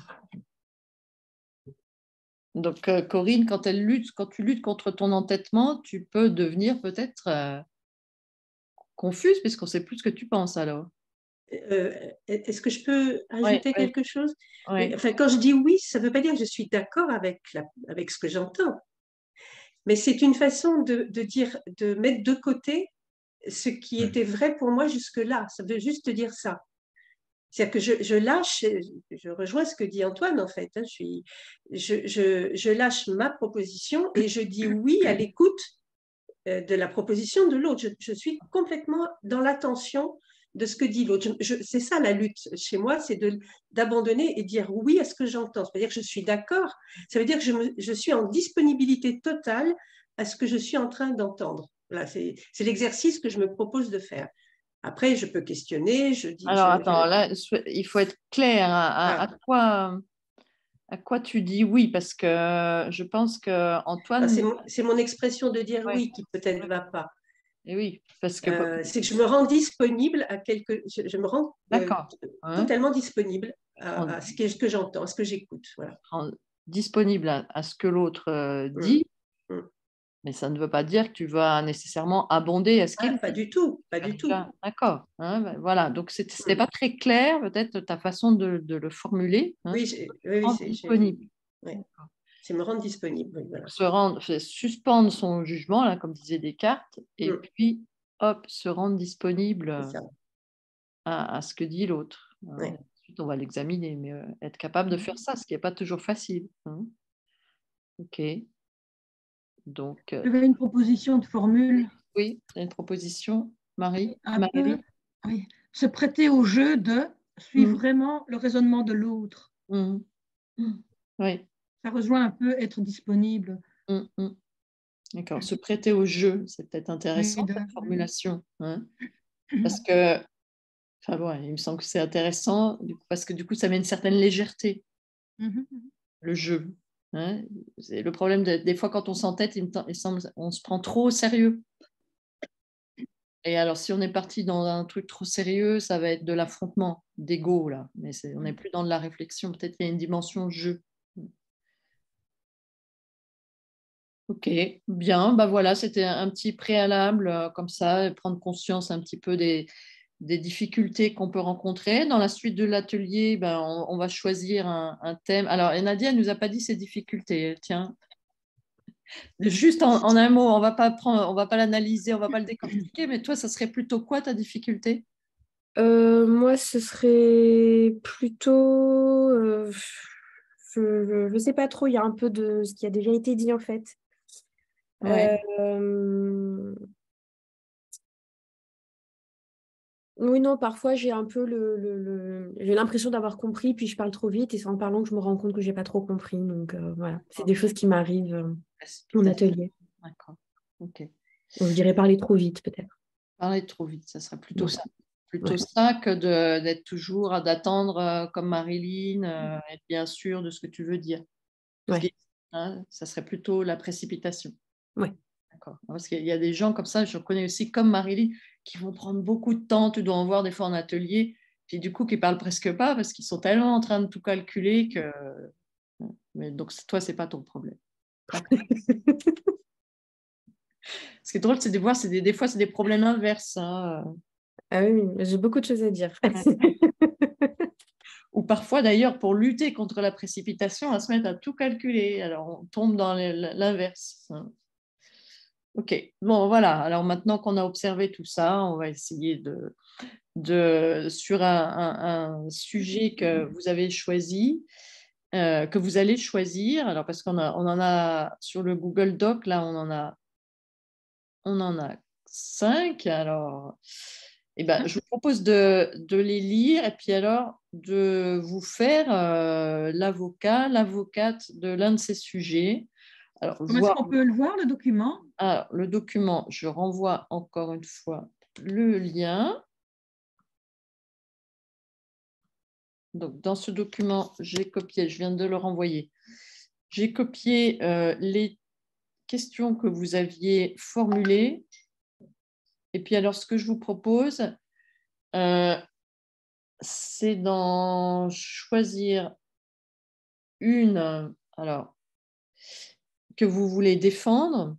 Donc euh, Corinne, quand elle lutte, quand tu luttes contre ton entêtement, tu peux devenir peut-être euh, confuse puisqu'on ne sait plus ce que tu penses alors. Euh, Est-ce que je peux Oui, ajouter oui, quelque chose? Oui, oui. enfin, quand je dis oui, ça ne veut pas dire que je suis d'accord avec, la, avec ce que j'entends, mais c'est une façon de, de dire, de mettre de côté ce qui était vrai pour moi jusque-là. Ça veut juste dire ça. C'est-à-dire que je, je lâche, je rejoins ce que dit Antoine en fait, hein, je, suis, je, je, je lâche ma proposition et je dis oui à l'écoute euh, de la proposition de l'autre. Je, je suis complètement dans l'attention de ce que dit l'autre. Je- je- C'est ça la lutte chez moi, c'est de- d'abandonner et dire oui à ce que j'entends. C'est-à-dire que je suis d'accord, ça veut dire que je, me- je suis en disponibilité totale à ce que je suis en train d'entendre. Voilà, c'est c'est l'exercice que je me propose de faire. Après, je peux questionner, je dis, Alors je, attends, je- là, so- il faut être clair à, à- à ah, quoi, à quoi tu dis oui parce que je pense que ah, Antoine, c'est mon, c'est mon expression de dire ouais, oui qui peut-être ne va pas. et oui, parce que Euh, c'est que je me rends disponible à quelque, je, je me rends euh, d'accord, hein, totalement disponible rend- à, à ce que, ce que j'entends, à ce que j'écoute. Voilà. rend disponible à, à ce que l'autre euh, Mm, dit, mm. mais ça ne veut pas dire que tu vas nécessairement abonder à ce Ah, qu'il pas dit. du tout, pas Ah, du tout. déjà, d'accord, hein, ben voilà. Donc c'était c'était Mm. pas très clair peut-être ta façon de, de le formuler, hein, Oui, j'ai- oui, oui, rendre c'est j'ai- disponible. ouais. D'accord. C'est me rendre disponible. Oui, voilà. Donc, se rendre, fait suspendre son jugement là, comme disait Descartes, et Mm, puis hop, se rendre disponible c'est ça. à, à ce que dit l'autre. Hein. Ouais. Ensuite, on va l'examiner, mais euh, être capable de faire ça, ce qui n'est pas toujours facile. Hein. Ok. Donc, euh, J'avais une proposition de formule, oui, c'est une proposition, Marie. un peu, Marie. oui, se prêter au jeu de suivre Mm. vraiment le raisonnement de l'autre. Mm. Oui. Ça rejoint un peu être disponible. Mm, mm. D'accord. Se prêter au jeu, c'est peut-être intéressant Oui, de- cette formulation, hein. Parce que, enfin bon, il me semble que c'est intéressant du coup, parce que du coup, ça met une certaine légèreté, Mhm. le jeu, hein. C'est le problème de- des fois quand on s'entête, il me tem- il semble, on se prend trop au sérieux. Et alors, si on est parti dans un truc trop sérieux, ça va être de l'affrontement, d'ego là. Mais c'est- on n'est plus dans de la réflexion. Peut-être qu'il y a une dimension jeu. Ok, bien, bah voilà, c'était un un petit préalable euh, comme ça, et prendre conscience un petit peu des, des difficultés qu'on peut rencontrer. Dans la suite de l'atelier, ben, on, on va choisir un, un thème. Alors, et Nadia, elle nous a pas dit ses difficultés, tiens. Juste en, en un mot, on va pas prendre, on va pas l'analyser, on va pas le décortiquer, mais toi, ça serait plutôt quoi ta difficulté? Euh, moi, ce serait plutôt... euh, je ne sais pas trop, il y a un peu de ce qui a déjà été dit en fait. Ouais. Euh, Oui, non, parfois j'ai un peu le, le- le- j'ai l'impression d'avoir compris, puis je parle trop vite et c'est en parlant que je me rends compte que j'ai pas trop compris. Donc euh, voilà, c'est des choses qui m'arrivent euh, en atelier. D'accord. Ok. Donc, je dirais parler trop vite peut-être. Parler trop vite, ça serait plutôt Ouais. ça. Plutôt Ouais. ça que de- d'être toujours à d'attendre euh, comme Marilyn, euh, être bien sûr de ce que tu veux dire. Parce Ouais. que, hein, ça serait plutôt la précipitation. Ouais. D'accord. Parce qu'il y a des gens comme ça, je connais aussi comme Marilyn, qui vont prendre beaucoup de temps. Tu dois en voir des fois en atelier, puis du coup, qui parlent presque pas parce qu'ils sont tellement en train de tout calculer que. Mais donc, toi, c'est pas ton problème. D'accord. Ce qui est drôle, c'est de voir, c'est des, des fois, c'est des problèmes inverses, hein. Ah oui, oui, j'ai beaucoup de choses à dire. Ou parfois, d'ailleurs, pour lutter contre la précipitation, à se mettre à tout calculer. Alors, on tombe dans l'inverse, hein. Ok, bon, voilà. Alors, maintenant qu'on a observé tout ça, on va essayer de, de sur un, un- un sujet que vous avez choisi, euh, que vous allez choisir. Alors, parce qu'on a, on en a sur le Google Doc, là, on en a, on en a cinq. Alors, eh ben, je vous propose de, de les lire et puis alors de vous faire euh, l'avocat, l'avocate de l'un de ces sujets. Alors, Comment est-ce voir, qu'on peut le voir, le document? alors, le document, je renvoie encore une fois le lien. Donc, dans ce document, j'ai copié, je viens de le renvoyer. J'ai copié euh, les questions que vous aviez formulées. Et puis, alors, ce que je vous propose, euh, c'est d'en choisir une, alors, que vous voulez défendre.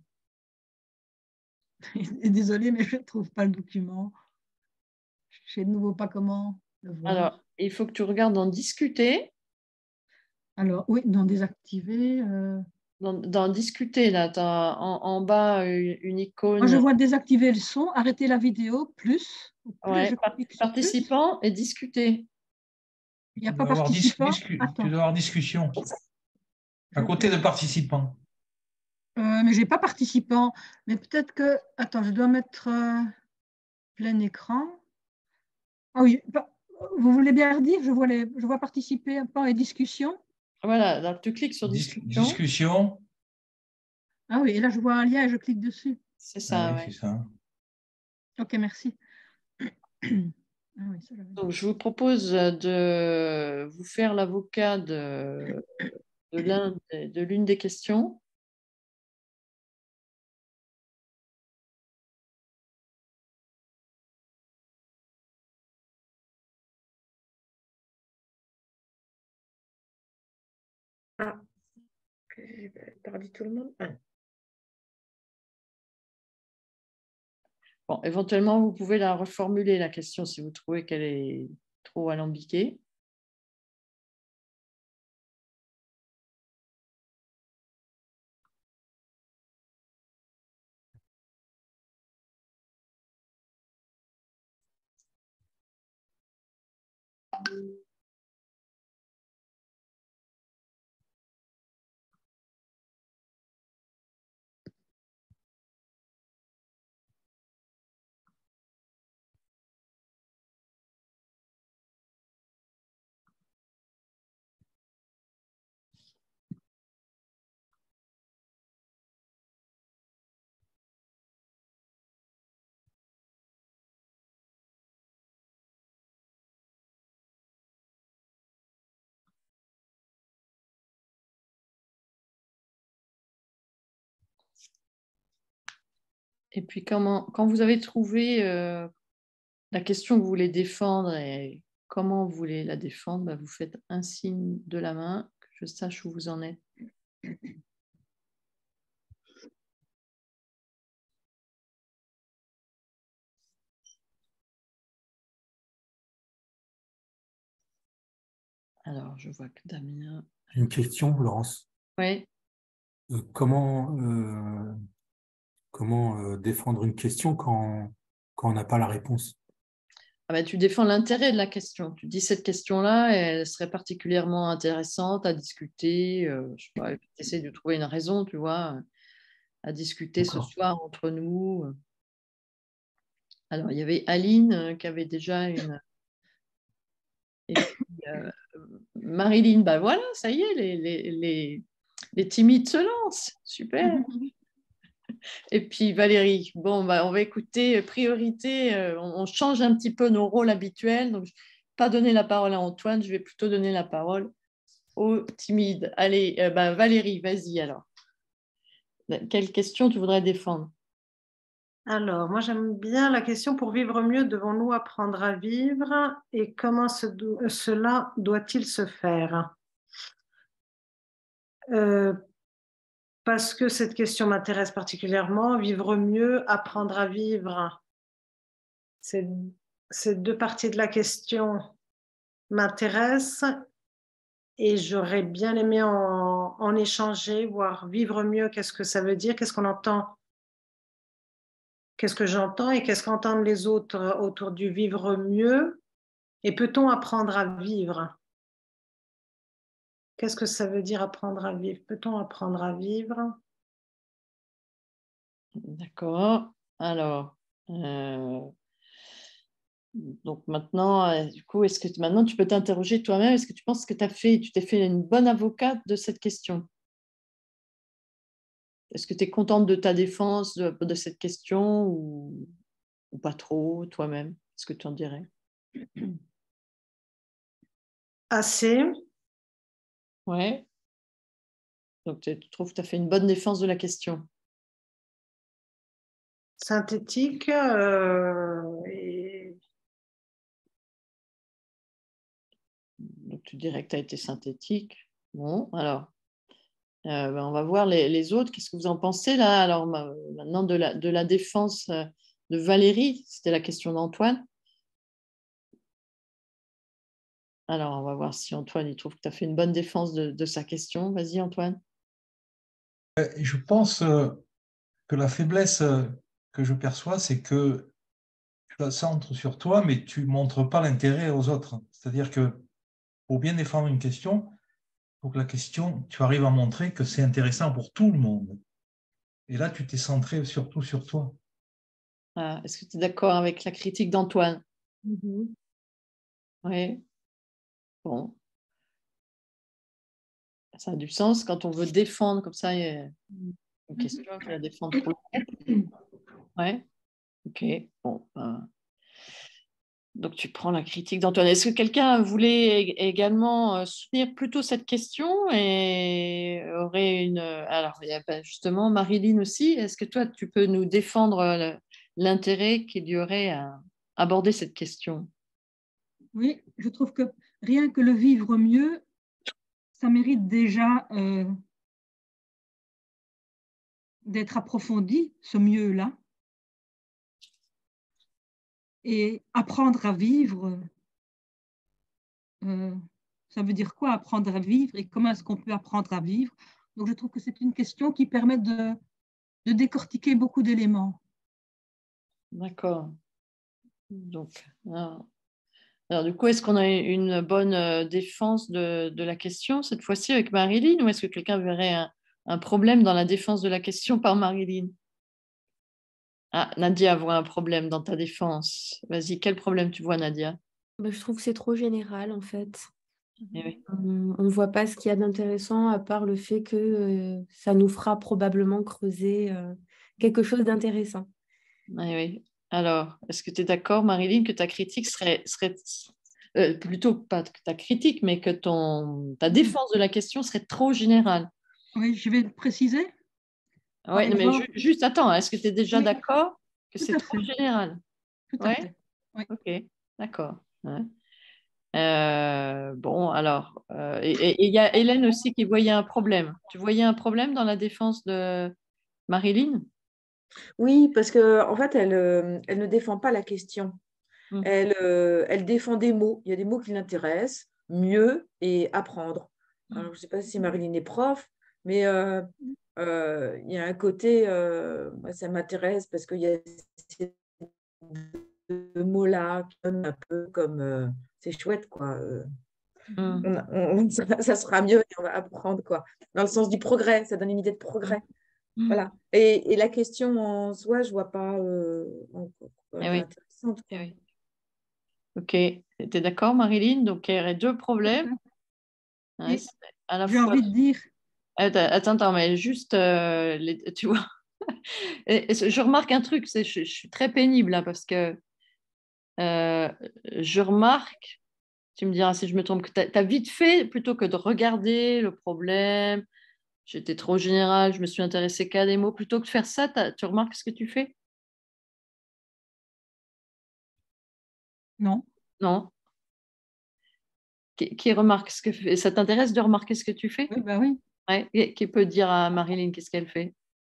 Et désolée, mais je ne trouve pas le document. Je ne sais de nouveau pas comment le voir. Alors, il faut que tu regardes dans discuter. Alors, oui, dans désactiver. euh, Dans, dans discuter, là, tu as en, en bas une, une icône. Moi, je vois désactiver le son, arrêter la vidéo, plus. plus Ouais, je par- clique sur plus. participants et discuter. Il n'y a Tu pas dois avoir, dis- participant. discu- tu Attends. dois avoir discussion. À côté de participants. Euh, mais je n'ai pas participant. Mais peut-être que. Attends, je dois mettre euh, plein écran. Ah oui, pa- vous voulez bien redire? Je vois, les, je vois participer pas et discussion. Voilà, donc tu cliques sur Dis- discussion. discussion. Ah oui, et là, je vois un lien et je clique dessus. C'est ça, Ah oui, ouais. c'est ça. Ok, merci. Ah oui, ça, j'avais- Donc, je vous propose de vous faire l'avocat de, de l'un des- de l'une des questions. Ah, j'ai perdu tout le monde. Ah. Bon, éventuellement, vous pouvez la reformuler, la question, si vous trouvez qu'elle est trop alambiquée. Et puis, comment, quand vous avez trouvé euh, la question que vous voulez défendre et comment vous voulez la défendre, bah, vous faites un signe de la main, que je sache où vous en êtes. Alors, je vois que Damien... Une question, Laurence. Oui. Euh, comment euh, comment euh, défendre une question quand, quand on n'a pas la réponse? Ah ben, tu défends l'intérêt de la question. Tu dis cette question-là, elle serait particulièrement intéressante à discuter. Euh, je sais pas, tu essaies de trouver une raison, tu vois, à discuter ce soir entre nous. Alors, il y avait Aline euh, qui avait déjà une... Et puis, euh, Marilyn, ben voilà, ça y est, les, les, les, les timides se lancent. Super. Et puis Valérie, bon, bah, on va écouter priorité, euh, on, on change un petit peu nos rôles habituels. Donc, je ne vais pas donner la parole à Antoine, je vais plutôt donner la parole aux timides. Allez, euh, bah, Valérie, vas-y alors. Quelle question tu voudrais défendre? Alors, moi j'aime bien la question: pour vivre mieux, devons-nous apprendre à vivre et comment ce do- cela doit-il se faire? Euh, parce que cette question m'intéresse particulièrement. Vivre mieux, apprendre à vivre. Ces, ces deux parties de la question m'intéressent et j'aurais bien aimé en, en échanger, voir vivre mieux, qu'est-ce que ça veut dire, qu'est-ce qu'on entend, qu'est-ce que j'entends et qu'est-ce qu'entendent les autres autour du vivre mieux, et peut-on apprendre à vivre? Qu'est-ce que ça veut dire apprendre à vivre? Peut-on apprendre à vivre? D'accord. Alors, euh, donc maintenant, euh, du coup, est-ce que tu- maintenant tu peux t'interroger toi-même? Est-ce que tu penses que tu as fait, tu t'es fait une bonne avocate de cette question? Est-ce que tu es contente de ta défense de, de cette question ou, ou pas trop toi-même? Est-ce que tu en dirais? Assez. Ouais. Donc, tu trouves que tu as fait une bonne défense de la question. Synthétique. Euh, et... Donc, tu dirais que tu as été synthétique. Bon, alors, euh, ben, on va voir les, les autres. Qu'est-ce que vous en pensez là? Alors, ma- maintenant, de la, de la défense euh, de Valérie, c'était la question d'Antoine. Alors, on va voir si Antoine il trouve que tu as fait une bonne défense de, de sa question. Vas-y, Antoine. Je pense euh, que la faiblesse euh, que je perçois, c'est que tu la centres sur toi, mais tu ne montres pas l'intérêt aux autres. C'est-à-dire que pour bien défendre une question, il faut que la question, tu arrives à montrer que c'est intéressant pour tout le monde. Et là, tu t'es centré surtout sur toi. Ah, est-ce que tu es d'accord avec la critique d'Antoine? Mhm. Oui. Bon. Ça a du sens quand on veut défendre comme ça. Il y a une question, tu la défends pour le groupe. Ouais. Ok. Bon. Ben, donc, tu prends la critique d'Antoine. Est-ce que quelqu'un voulait également euh, soutenir plutôt cette question et aurait une... Alors, il y a ben, justement Marilyn aussi. Est-ce que toi, tu peux nous défendre le- l'intérêt qu'il y aurait à aborder cette question? Oui, je trouve que rien que le vivre mieux, ça mérite déjà euh, d'être approfondi, ce mieux-là. Et apprendre à vivre, euh, ça veut dire quoi apprendre à vivre et comment est-ce qu'on peut apprendre à vivre? Donc je trouve que c'est une question qui permet de, de décortiquer beaucoup d'éléments. D'accord. Donc, alors, alors, du coup, est-ce qu'on a une bonne euh, défense de, de la question cette fois-ci avec Marilyn ou est-ce que quelqu'un verrait un, un problème dans la défense de la question par Marilyn? Ah, Nadia voit un problème dans ta défense. Vas-y, quel problème tu vois, Nadia? Bah, je trouve que c'est trop général en fait. Eh oui. On ne voit pas ce qu'il y a d'intéressant à part le fait que euh, ça nous fera probablement creuser euh, quelque chose d'intéressant. Eh oui. Alors, est-ce que tu es d'accord, Marilyn, que ta critique serait, serait euh, plutôt pas que ta critique, mais que ton, ta défense de la question serait trop générale? Oui, je vais le préciser. Ouais, mais exemple, ju juste attends, est-ce que tu es déjà oui, d'accord que tout c'est à trop fait. général? Tout à Ouais, fait. Oui. ok, d'accord. Ouais. Euh, bon, alors, euh, et il y a Hélène aussi qui voyait un problème. Tu voyais un problème dans la défense de Marilyn? Oui, parce que en fait, elle, euh, elle ne défend pas la question. Mm. Elle, euh, elle défend des mots. Il y a des mots qui l'intéressent, mieux et apprendre. Alors, je ne sais pas si Marilyn est prof, mais euh, euh, il y a un côté, euh, moi, ça m'intéresse parce qu'il y a ces deux mots-là qui donnent un peu comme, euh, c'est chouette, quoi. Euh, Mm. on a- on- ça, ça sera mieux et on va apprendre, quoi. Dans le sens du progrès, ça donne une idée de progrès. Mm. Voilà. Et, et la question en soi, je ne vois pas euh, en- Eh oui, intéressante. eh oui. Ok, tu es d'accord, Marilyn? Donc, il y aurait deux problèmes. Ouais, Et c'est à la j'ai fois. envie de dire, Attends, attends, attends, mais juste, euh, les- tu vois, et, et je remarque un truc, c'est je, je suis très pénible là parce que euh, je remarque, tu me diras si je me trompe, que tu as vite fait, plutôt que de regarder le problème, j'étais trop générale, je me suis intéressée qu'à des mots, plutôt que de faire ça, t'as- tu remarques ce que tu fais? non, Non? Qui, qui remarque ce que fait? Ça t'intéresse de remarquer ce que tu fais? oui, bah oui. Ouais. Et qui peut dire à Marilyn qu'est-ce qu'elle fait?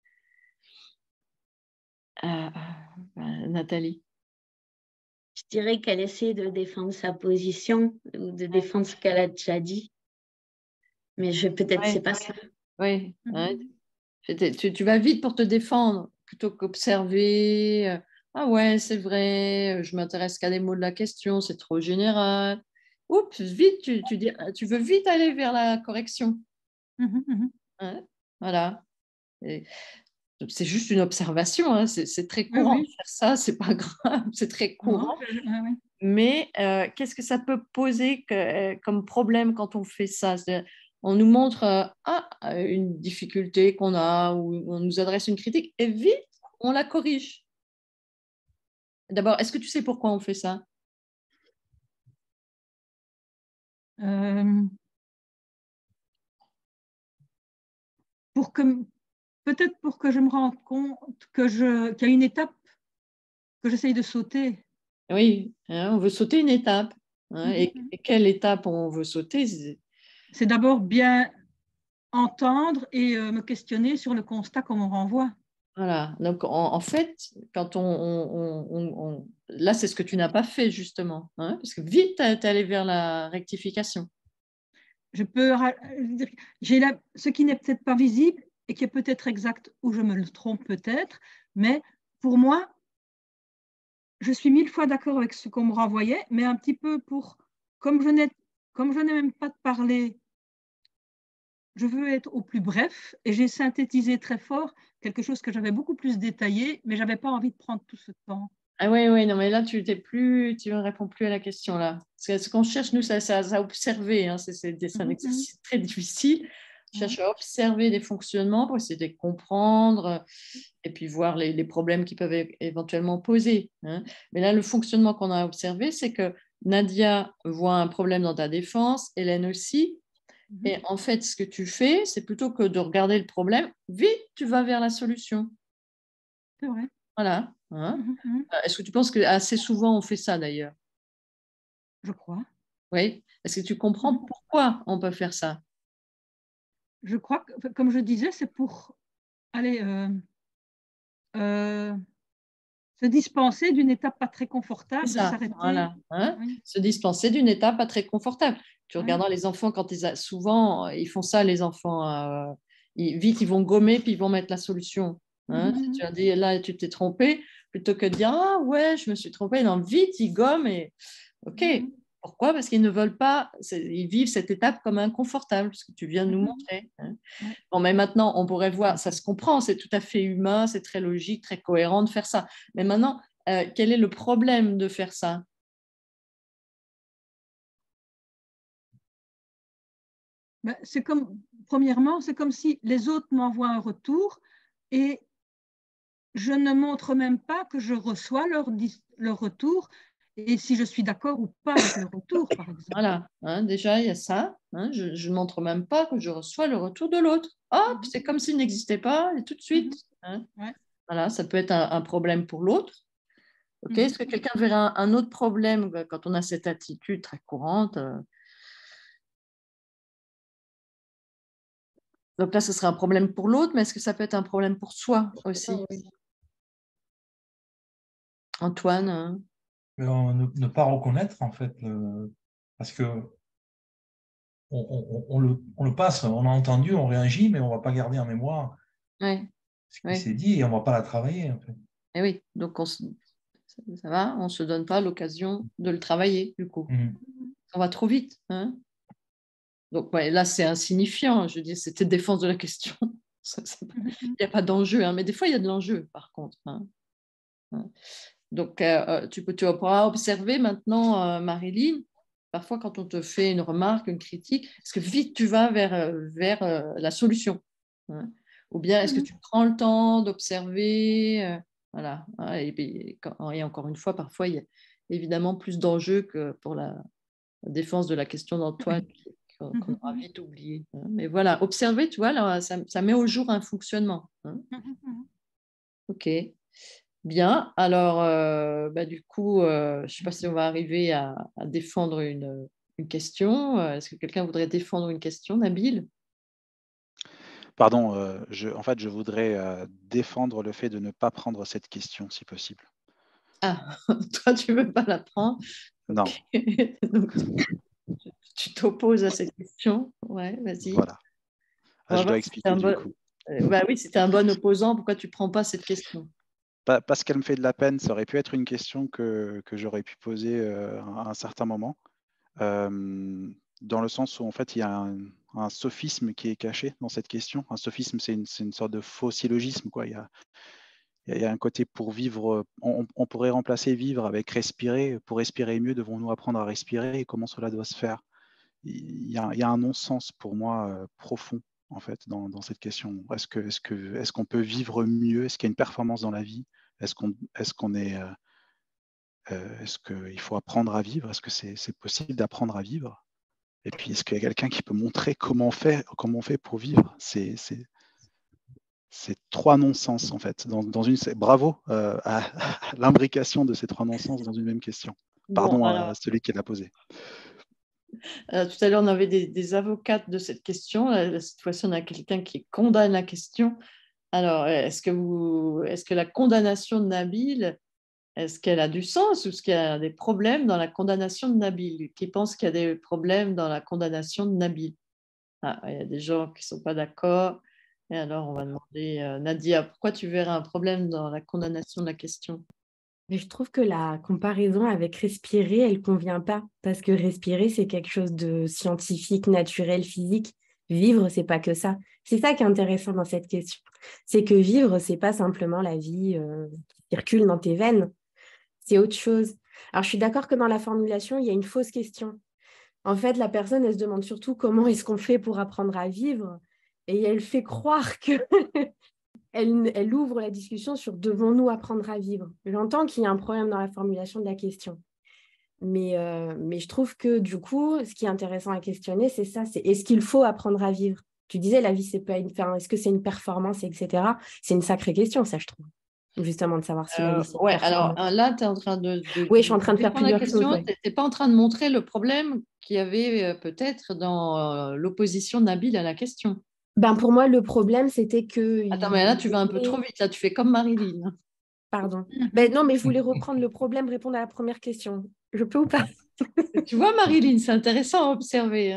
Euh, euh, Nathalie. Je dirais qu'elle essaie de défendre sa position ou de défendre ce qu'elle a déjà dit. Mais je peut-être, Ouais. c'est pas ça. Oui, Mhm. ouais. Tu, tu vas vite pour te défendre plutôt qu'observer. euh, Ah ouais, c'est vrai, euh, je m'intéresse qu'à des mots de la question, c'est trop général. Oups, vite, tu, tu, dis, tu veux vite aller vers la correction. Mhm, mhm. Hein, voilà. Et donc, c'est juste une observation, hein, c'est c'est très Oui, courant de oui. faire ça, c'est pas grave, c'est très Non, courant. je- ouais, ouais. Mais euh, qu'est-ce que ça peut poser que- euh, comme problème quand on fait ça? C'est-à-dire, on nous montre euh, ah, euh, une difficulté qu'on a ou on nous adresse une critique et vite, on la corrige. D'abord, est-ce que tu sais pourquoi on fait ça? Euh, pour que, peut-être pour que je me rende compte que je, qu'il y a une étape que j'essaye de sauter. Oui, hein, on veut sauter une étape. Hein, Mhm, et, mhm. et quelle étape on veut sauter? C'est- C'est d'abord bien entendre et euh, me questionner sur le constat qu'on me renvoie. Voilà. Donc, en, en fait, quand on, on- on- on- là, c'est ce que tu n'as pas fait justement, hein, parce que vite, tu es allé vers la rectification. Je peux, ra- dire- j'ai là ce qui n'est peut-être pas visible et qui est peut-être exact ou je me le trompe peut-être, mais pour moi, je suis mille fois d'accord avec ce qu'on me renvoyait, mais un petit peu pour, comme je n'ai, comme je n'ai même pas de parler, je veux être au plus bref et j'ai synthétisé très fort quelque chose que j'avais beaucoup plus détaillé, mais j'avais pas envie de prendre tout ce temps. Ah oui, oui, non, mais là, tu t'es plus, tu ne réponds plus à la question là. Parce que ce qu'on cherche, nous, c'est à observer. Hein. C'est c'est- c'est un Mhm, exercice très difficile. On mhm. cherche à observer des fonctionnements pour essayer de les comprendre euh, et puis voir les, les problèmes qui peuvent é- éventuellement poser. Hein. Mais là, le fonctionnement qu'on a observé, c'est que Nadia voit un problème dans ta défense, Hélène aussi. Mhm. Et en fait, ce que tu fais, c'est plutôt que de regarder le problème, vite, tu vas vers la solution. C'est vrai. Voilà. Hein. Mhm, mhm. Est-ce que tu penses que assez souvent on fait ça d'ailleurs? Je crois. Oui. Est-ce que tu comprends Mhm. pourquoi on peut faire ça? Je crois que, comme je disais, c'est pour aller euh, euh, se dispenser d'une étape pas très C'est confortable, de ça, s'arrêter. voilà. Hein. Oui, Se dispenser d'une étape pas très confortable. Tu oui. regardes les enfants quand ils a... souvent ils font ça, les enfants. euh, ils- Vite, ils vont gommer puis ils vont mettre la solution. Hein. Si Mhm, tu as dit là, tu t'es trompé, plutôt que de dire ah ouais, je me suis trompé. Non, vite, ils gomment et ok. mhm, Pourquoi? Parce qu'ils ne veulent pas, c'est- ils vivent cette étape comme inconfortable, ce que tu viens de nous mhm. montrer. Hein. Ouais. Bon, mais maintenant, on pourrait voir, ça se comprend, c'est tout à fait humain, c'est très logique, très cohérent de faire ça. Mais maintenant, euh, quel est le problème de faire ça? Ben, c'est comme, premièrement, c'est comme si les autres m'envoient un retour et je ne montre même pas que je reçois leur, dis- leur retour et si je suis d'accord ou pas avec le retour, par exemple. Voilà, hein, déjà il y a ça. Hein, je, je ne montre même pas que je reçois le retour de l'autre. Hop, Mhm. c'est comme s'il n'existait pas et tout de suite. Hein. Ouais. Voilà, ça peut être un, un problème pour l'autre. Okay. Mhm. Est-ce que quelqu'un verrait un, un autre problème quand on a cette attitude très courante? Donc là, ce serait un problème pour l'autre, mais est-ce que ça peut être un problème pour soi aussi? Ah, oui. Antoine? Hein. Ne, ne pas reconnaître, en fait, le, parce que on, on, on, le, on le passe, on a entendu, on réagit, mais on ne va pas garder en mémoire ouais. ce qui ouais. s'est dit et on ne va pas la travailler, en fait. Et oui, donc on se, ça va, on ne se donne pas l'occasion de le travailler, du coup. Mmh. On va trop vite. Hein. Donc ouais, là, c'est insignifiant. Je veux dire, c'était défense de la question. Il n'y a pas d'enjeu, hein, mais des fois, il y a de l'enjeu, par contre. Hein. Donc, euh, tu, peux, tu pourras observer maintenant, euh, Marilyn, parfois quand on te fait une remarque, une critique, est-ce que vite tu vas vers, vers euh, la solution, hein, ou bien est-ce que tu prends le temps d'observer, euh, voilà. Hein, et, et, et encore une fois, parfois, il y a évidemment plus d'enjeux que pour la, la défense de la question d'Antoine, qu'on, qu'on aura vite oublié. Hein. Mais voilà, observer, tu vois, là, ça, ça met au jour un fonctionnement. Hein. Ok. Bien, alors euh, bah, du coup, euh, je ne sais pas si on va arriver à, à défendre une, une question. Est-ce que quelqu'un voudrait défendre une question, Nabil? Pardon, euh, je, en fait, je voudrais euh, défendre le fait de ne pas prendre cette question, si possible. Ah, toi, tu ne veux pas la prendre? Non. Okay. Donc, tu t'opposes à cette question? Ouais, vas-y. Voilà. Ah, je dois expliquer du bon... coup. Euh, bah oui, si tu es un bon opposant, pourquoi tu ne prends pas cette question? Parce qu'elle me fait de la peine, ça aurait pu être une question que, que j'aurais pu poser euh, à un certain moment, euh, dans le sens où en fait il y a un, un sophisme qui est caché dans cette question. Un sophisme, c'est une, c'est une sorte de faux syllogisme, quoi. Il y a, il y a un côté pour vivre, on, on pourrait remplacer vivre avec respirer. Pour respirer mieux, devons-nous apprendre à respirer et comment cela doit se faire? Il y a, il y a un non-sens pour moi euh, profond en fait dans, dans cette question. Est-ce que, est-ce que, est-ce qu'on peut vivre mieux? Est-ce qu'il y a une performance dans la vie? Est-ce qu'on, est-ce qu'on est, euh, euh, est-ce qu'il faut apprendre à vivre? Est-ce que c'est, c'est possible d'apprendre à vivre? Et puis, est-ce qu'il y a quelqu'un qui peut montrer comment on fait, comment on fait pour vivre? C'est, c'est, c'est trois non-sens en fait. Dans, dans une, bravo euh, à, à l'imbrication de ces trois non-sens dans une même question. Pardon Bon, alors... à celui qui l'a posé. Euh, tout à l'heure, on avait des, des avocates de cette question. Là, cette fois-ci, on a quelqu'un qui condamne la question. Alors, est-ce que, vous, est-ce que la condamnation de Nabil, est-ce qu'elle a du sens ou est-ce qu'il y a des problèmes dans la condamnation de Nabil? Qui pense qu'il y a des problèmes dans la condamnation de Nabil? Ah, il y a des gens qui ne sont pas d'accord. Et alors, on va demander, euh, Nadia, pourquoi tu verrais un problème dans la condamnation de la question? Mais je trouve que la comparaison avec respirer, elle ne convient pas. Parce que respirer, c'est quelque chose de scientifique, naturel, physique. Vivre, c'est pas que ça. C'est ça qui est intéressant dans cette question. C'est que vivre, c'est pas simplement la vie euh, qui circule dans tes veines. C'est autre chose. Alors, je suis d'accord que dans la formulation, il y a une fausse question. En fait, la personne, elle se demande surtout comment est-ce qu'on fait pour apprendre à vivre. Et elle fait croire que... Elle, elle ouvre la discussion sur devons-nous apprendre à vivre. J'entends qu'il y a un problème dans la formulation de la question. Mais, euh, mais je trouve que du coup, ce qui est intéressant à questionner, c'est ça, c'est est-ce qu'il faut apprendre à vivre? Tu disais, la vie, c'est pas une, enfin, est-ce que c'est une performance, et cetera. C'est une sacrée question, ça, je trouve. Justement, de savoir si la vie, c'est une Ouais, performance. alors là, tu es en train de, de... Oui, je suis en train de faire répondre à la plusieurs choses. question. Ouais. Tu n'es pas en train de montrer le problème qu'il y avait euh, peut-être dans euh, l'opposition de Nabil à la question. Ben, pour moi, le problème, c'était que... Attends, mais là, tu vas un peu trop vite. Là, tu fais comme Marilyn. Pardon. Ben, non, mais je voulais reprendre le problème, répondre à la première question. Je peux ou pas? Tu vois, Marilyn, c'est intéressant à observer. Hein.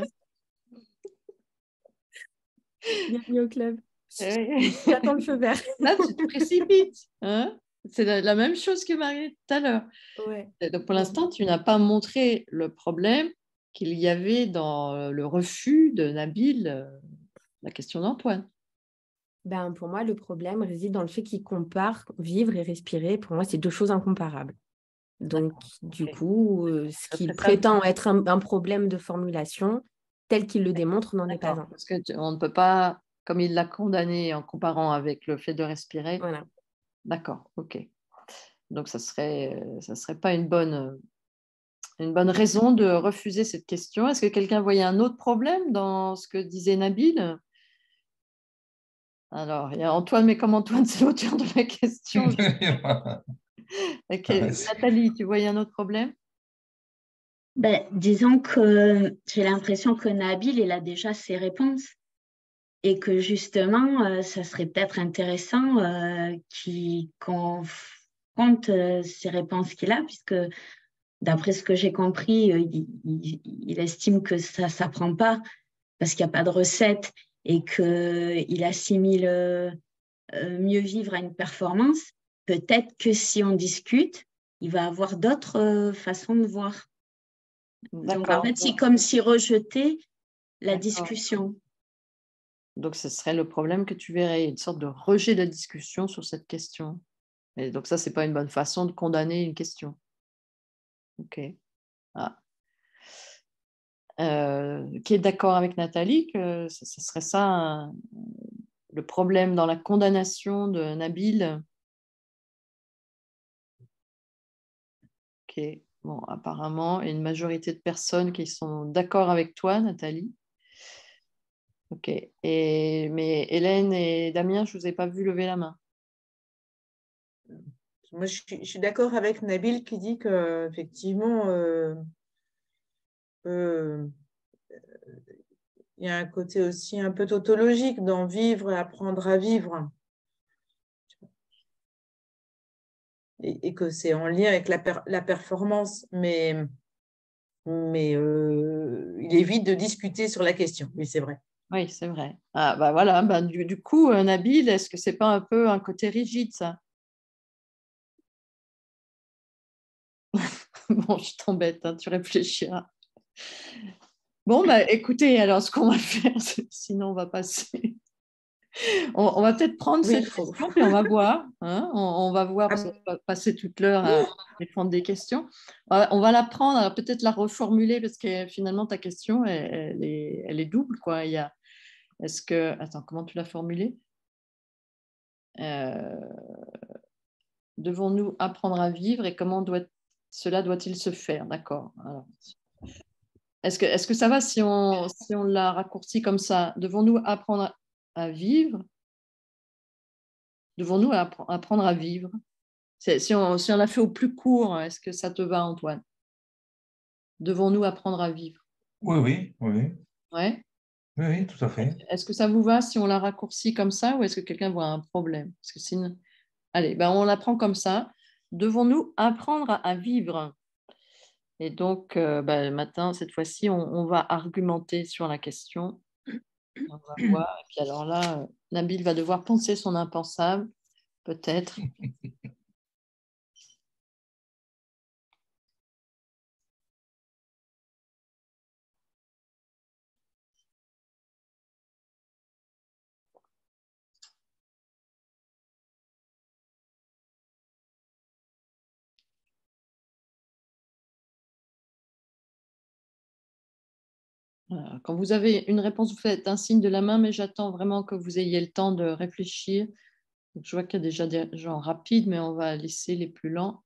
Bienvenue au club. Oui. J'attends le feu vert. Là, tu te précipites. Hein. C'est la, la même chose que Marilyn tout à l'heure. Ouais. Donc, pour l'instant, tu n'as pas montré le problème qu'il y avait dans le refus de Nabil, euh, la question d'Antoine. Ben, pour moi, le problème réside dans le fait qu'il compare vivre et respirer. Pour moi, c'est deux choses incomparables. Donc, du okay. coup, euh, ce qu'il prétend être un, un problème de formulation, tel qu'il le démontre, n'en est pas un. Parce qu'on ne peut pas, comme il l'a condamné en comparant avec le fait de respirer. Voilà. D'accord, ok. Donc, ça ne serait, ça serait pas une bonne, une bonne raison de refuser cette question. Est-ce que quelqu'un voyait un autre problème dans ce que disait Nabil? Alors, il y a Antoine, mais comme Antoine, c'est l'auteur de la question. Okay. Nathalie, tu voyais un autre problème? Ben, disons que j'ai l'impression que Nabil, il a déjà ses réponses et que justement, euh, ça serait peut-être intéressant euh, qu'il confronte euh, ces réponses qu'il a, puisque d'après ce que j'ai compris, euh, il, il, il estime que ça ne s'apprend pas parce qu'il n'y a pas de recette et qu'il assimile euh, euh, mieux vivre à une performance. Peut-être que si on discute, il va avoir d'autres euh, façons de voir. Donc, en fait, c'est comme si rejeter la discussion. Donc, ce serait le problème que tu verrais, une sorte de rejet de la discussion sur cette question. Et donc, ça, ce n'est pas une bonne façon de condamner une question. OK. Ah. Euh, qui est d'accord avec Nathalie que ce, ce serait ça un, le problème dans la condamnation de Nabil? Ok, bon, apparemment, il y a une majorité de personnes qui sont d'accord avec toi, Nathalie. Ok, et, mais Hélène et Damien, je ne vous ai pas vu lever la main. Moi, je suis, je suis d'accord avec Nabil qui dit qu'effectivement, euh, euh, il y a un côté aussi un peu tautologique dans vivre et apprendre à vivre. Et, et que c'est en lien avec la, per, la performance, mais, mais euh, il évite de discuter sur la question. Oui, c'est vrai. Oui, c'est vrai. Ah, bah voilà, bah, du, du coup, Nabil, est-ce que ce n'est pas un peu un côté rigide, ça? Bon, je t'embête, hein, tu réfléchiras. Bon, bah, écoutez, alors ce qu'on va faire, sinon on va passer. On, on va peut-être prendre Oui, cette faut... question, puis on va voir. Hein, on, on va voir, parce qu'on va passer toute l'heure à répondre des questions. On va, on va la prendre, peut-être la reformuler, parce que finalement, ta question, elle, elle, est, elle est double, quoi. Il y a, est-ce que... Attends, comment tu l'as formulée? euh, Devons-nous apprendre à vivre et comment doit, cela doit-il se faire? D'accord. Alors, Est-ce que, est-ce que ça va si on, si on l'a raccourci comme ça? Devons-nous apprendre à vivre? Devons-nous appre- apprendre à vivre? C'est- Si on, si on l'a fait au plus court, est-ce que ça te va, Antoine? Devons-nous apprendre à vivre? Oui, oui, oui. Ouais. Oui, oui, tout à fait. Est-ce que ça vous va si on l'a raccourci comme ça ou est-ce que quelqu'un voit un problème? Parce que sinon... Allez, ben on l'apprend comme ça. Devons-nous apprendre à, à vivre? Et donc, euh, ben, maintenant, cette fois-ci, on, on va argumenter sur la question. On va voir. Et puis alors là, euh, Nabil va devoir penser son impensable, peut-être. Voilà. Quand vous avez une réponse, vous faites un signe de la main, mais j'attends vraiment que vous ayez le temps de réfléchir. Donc, je vois qu'il y a déjà des gens rapides, mais on va laisser les plus lents.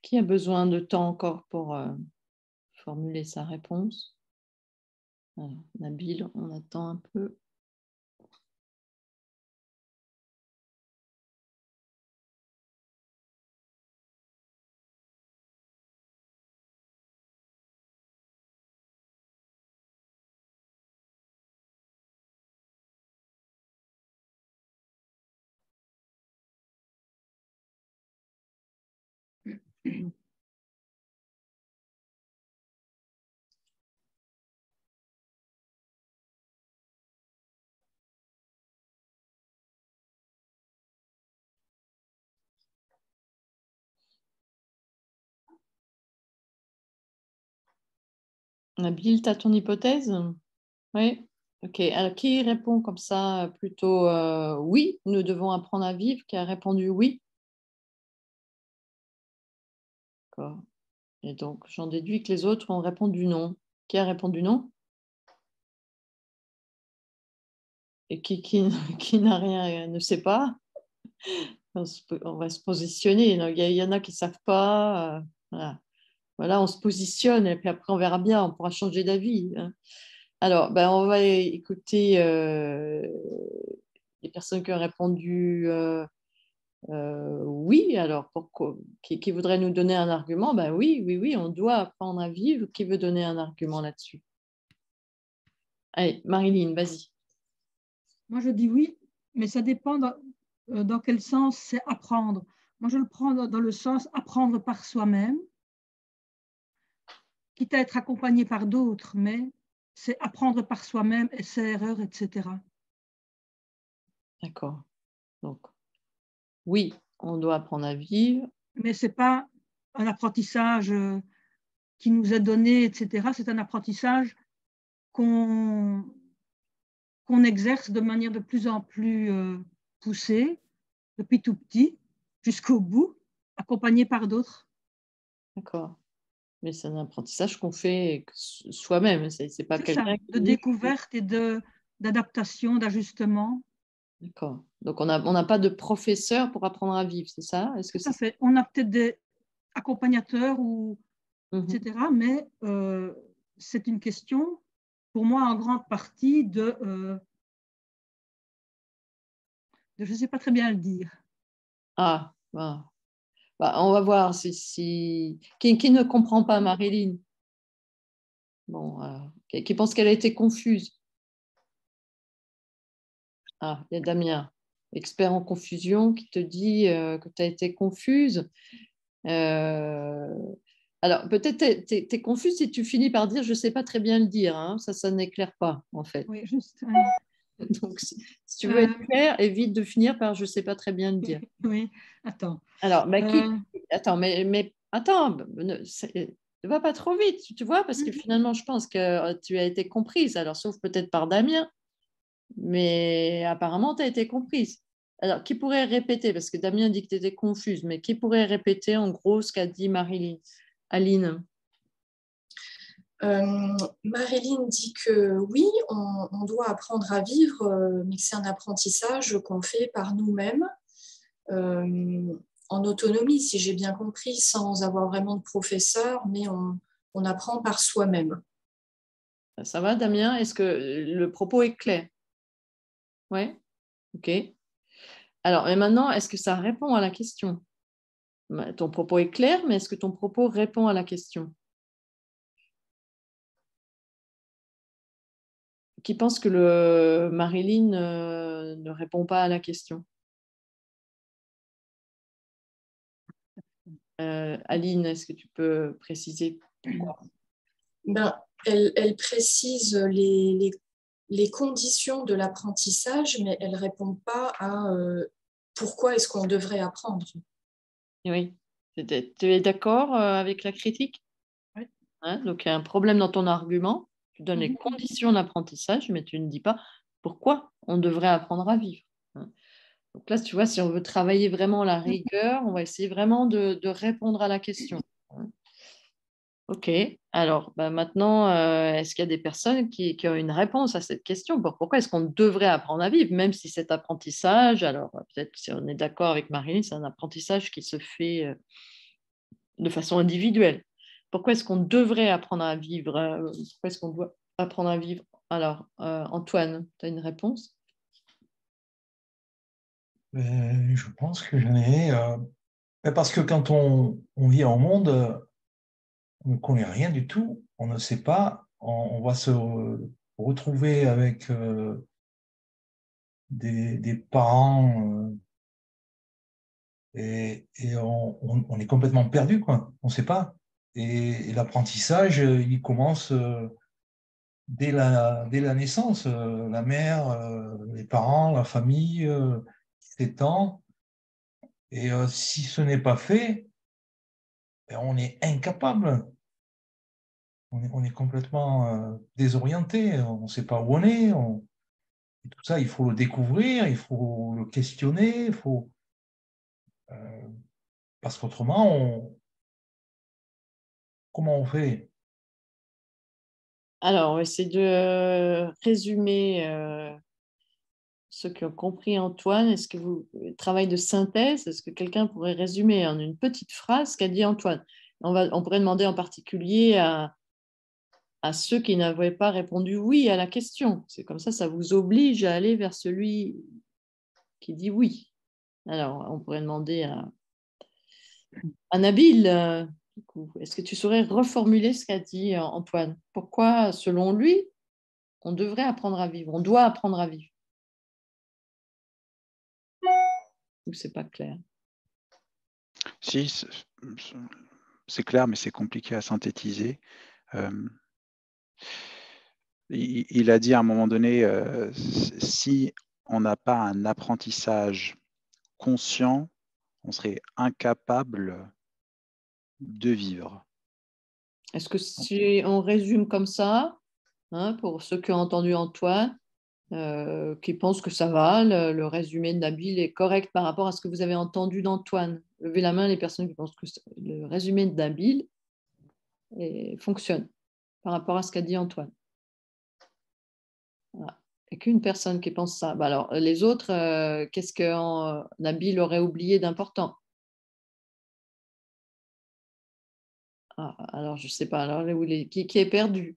Qui a besoin de temps encore pour euh, formuler sa réponse? Alors, Nabil, on attend un peu. Nabil, tu as ton hypothèse? Oui. Ok. Alors, qui répond comme ça plutôt euh, oui, nous devons apprendre à vivre? Qui a répondu oui? D'accord. Et donc, j'en déduis que les autres ont répondu non. Qui a répondu non? Et qui, qui, qui n'a rien, ne sait pas? On, se, on va se positionner. Il y, y en a qui ne savent pas. Euh, voilà. Voilà, on se positionne et puis après, on verra bien. On pourra changer d'avis. Hein. Alors, ben, on va écouter euh, les personnes qui ont répondu euh, euh, oui. Alors, pourquoi, qui, qui voudraient nous donner un argument? Ben oui, oui, oui, on doit apprendre à vivre. Qui veut donner un argument là-dessus? Allez, Marilyn, vas-y. Moi, je dis oui, mais ça dépend dans, euh, dans quel sens c'est apprendre. Moi, je le prends dans, dans le sens apprendre par soi-même, quitte à être accompagné par d'autres, mais c'est apprendre par soi-même, essais, erreurs, et cetera. D'accord. Donc, oui, on doit apprendre à vivre. Mais ce n'est pas un apprentissage euh, qui nous est donné, et cetera. C'est un apprentissage qu'on qu'on exerce de manière de plus en plus euh, poussée, depuis tout petit jusqu'au bout, accompagné par d'autres. D'accord. Mais c'est un apprentissage qu'on fait soi-même. C'est, c'est pas C'est ça, quelqu'un de qui... découverte et de, d'adaptation, d'ajustement. D'accord. Donc, on n'a on n'a pas de professeur pour apprendre à vivre, c'est ça? Est-ce que Tout à c'est... fait. On a peut-être des accompagnateurs, ou, Mm-hmm. et cetera. Mais euh, c'est une question, pour moi, en grande partie de... Euh, de je ne sais pas très bien le dire. Ah, bah. Bah, on va voir si... si... Qui, qui ne comprend pas Marilyn? Bon, euh, qui, qui pense qu'elle a été confuse? Ah, il y a Damien, expert en confusion, qui te dit euh, que tu as été confuse. Euh... Alors, peut-être tu es, es confuse si tu finis par dire je ne sais pas très bien le dire. Hein. Ça, ça n'éclaire pas, en fait. Oui, juste. Oui. Donc, si, si tu veux être euh... clair, évite de finir par je ne sais pas très bien le dire. Oui, attends. Alors, bah, qui... Euh... attends, mais, mais attends, ne, ne va pas trop vite, tu vois, parce que finalement, je pense que tu as été comprise. Alors, sauf peut-être par Damien, mais apparemment, tu as été comprise. Alors, qui pourrait répéter, parce que Damien dit que tu étais confuse, mais qui pourrait répéter en gros ce qu'a dit Marilyn? Aline? Euh, Marilyn dit que oui, on, on doit apprendre à vivre, euh, mais que c'est un apprentissage qu'on fait par nous-mêmes, euh, en autonomie, si j'ai bien compris, sans avoir vraiment de professeur, mais on, on apprend par soi-même. Ça va, Damien? Est-ce que le propos est clair? Oui? Ok. Alors, et maintenant, est-ce que ça répond à la question? Ton propos est clair, mais est-ce que ton propos répond à la question? Qui pense que le Marilyn euh, ne répond pas à la question? euh, Aline, est-ce que tu peux préciser pourquoi? Ben, elle, elle précise les, les, les conditions de l'apprentissage, mais elle ne répond pas à euh, pourquoi est-ce qu'on devrait apprendre. Oui. Tu es d'accord avec la critique? Oui. Hein, donc, il y a un problème dans ton argument. Tu donnes les Mhm. conditions d'apprentissage, mais tu ne dis pas pourquoi on devrait apprendre à vivre. Donc là, tu vois, si on veut travailler vraiment la rigueur, on va essayer vraiment de, de répondre à la question. Ok, alors bah maintenant, euh, est-ce qu'il y a des personnes qui, qui ont une réponse à cette question? Pourquoi est-ce qu'on devrait apprendre à vivre, même si cet apprentissage, alors peut-être si on est d'accord avec Marilyn, c'est un apprentissage qui se fait euh, de façon individuelle. Pourquoi est-ce qu'on devrait apprendre à vivre? euh, Pourquoi est-ce qu'on doit apprendre à vivre? Alors, euh, Antoine, tu as une réponse? Euh, je pense que j'en ai. euh, Parce que quand on, on vit en monde, euh, on ne connaît rien du tout, on ne sait pas, on, on va se re- retrouver avec euh, des, des parents euh, et, et on, on- on est complètement perdu, quoi. On ne sait pas. Et, et l'apprentissage, euh, il commence euh, dès la, dès la naissance. Euh, la mère, euh, les parents, la famille euh, qui s'étend. Et euh, si ce n'est pas fait, ben, on est incapable. On est, on est complètement euh, désorienté. On ne sait pas où on est. On- et tout ça, il faut le découvrir, il faut le questionner, il faut, euh, parce qu'autrement, on- comment on fait? Alors, on va essayer de euh, résumer euh, ceux qui ont compris Antoine. Est-ce que vous, travail de synthèse, est-ce que quelqu'un pourrait résumer en une petite phrase ce qu'a dit Antoine? On va, on pourrait demander en particulier à, à ceux qui n'avaient pas répondu oui à la question. C'est comme ça, ça vous oblige à aller vers celui qui dit oui. Alors, on pourrait demander à, à Nabil, euh, du coup, est-ce que tu saurais reformuler ce qu'a dit euh, Antoine? Pourquoi, selon lui, on devrait apprendre à vivre, on doit apprendre à vivre? Ou c'est pas clair? Si, c'est c'est clair, mais c'est compliqué à synthétiser. Euh, il, il a dit à un moment donné, euh, si on n'a pas un apprentissage conscient, on serait incapable de vivre. Est-ce que si on résume comme ça, hein, pour ceux qui ont entendu Antoine, euh, qui pensent que ça va, le, le résumé de Nabil est correct par rapport à ce que vous avez entendu d'Antoine? Levez la main les personnes qui pensent que le résumé de Nabil est, fonctionne par rapport à ce qu'a dit Antoine. Voilà. Et qu'une personne qui pense ça. Bah alors, les autres, euh, qu'est-ce que euh, Nabil aurait oublié d'important? Ah, alors, je ne sais pas. Alors, les, qui, qui est perdu?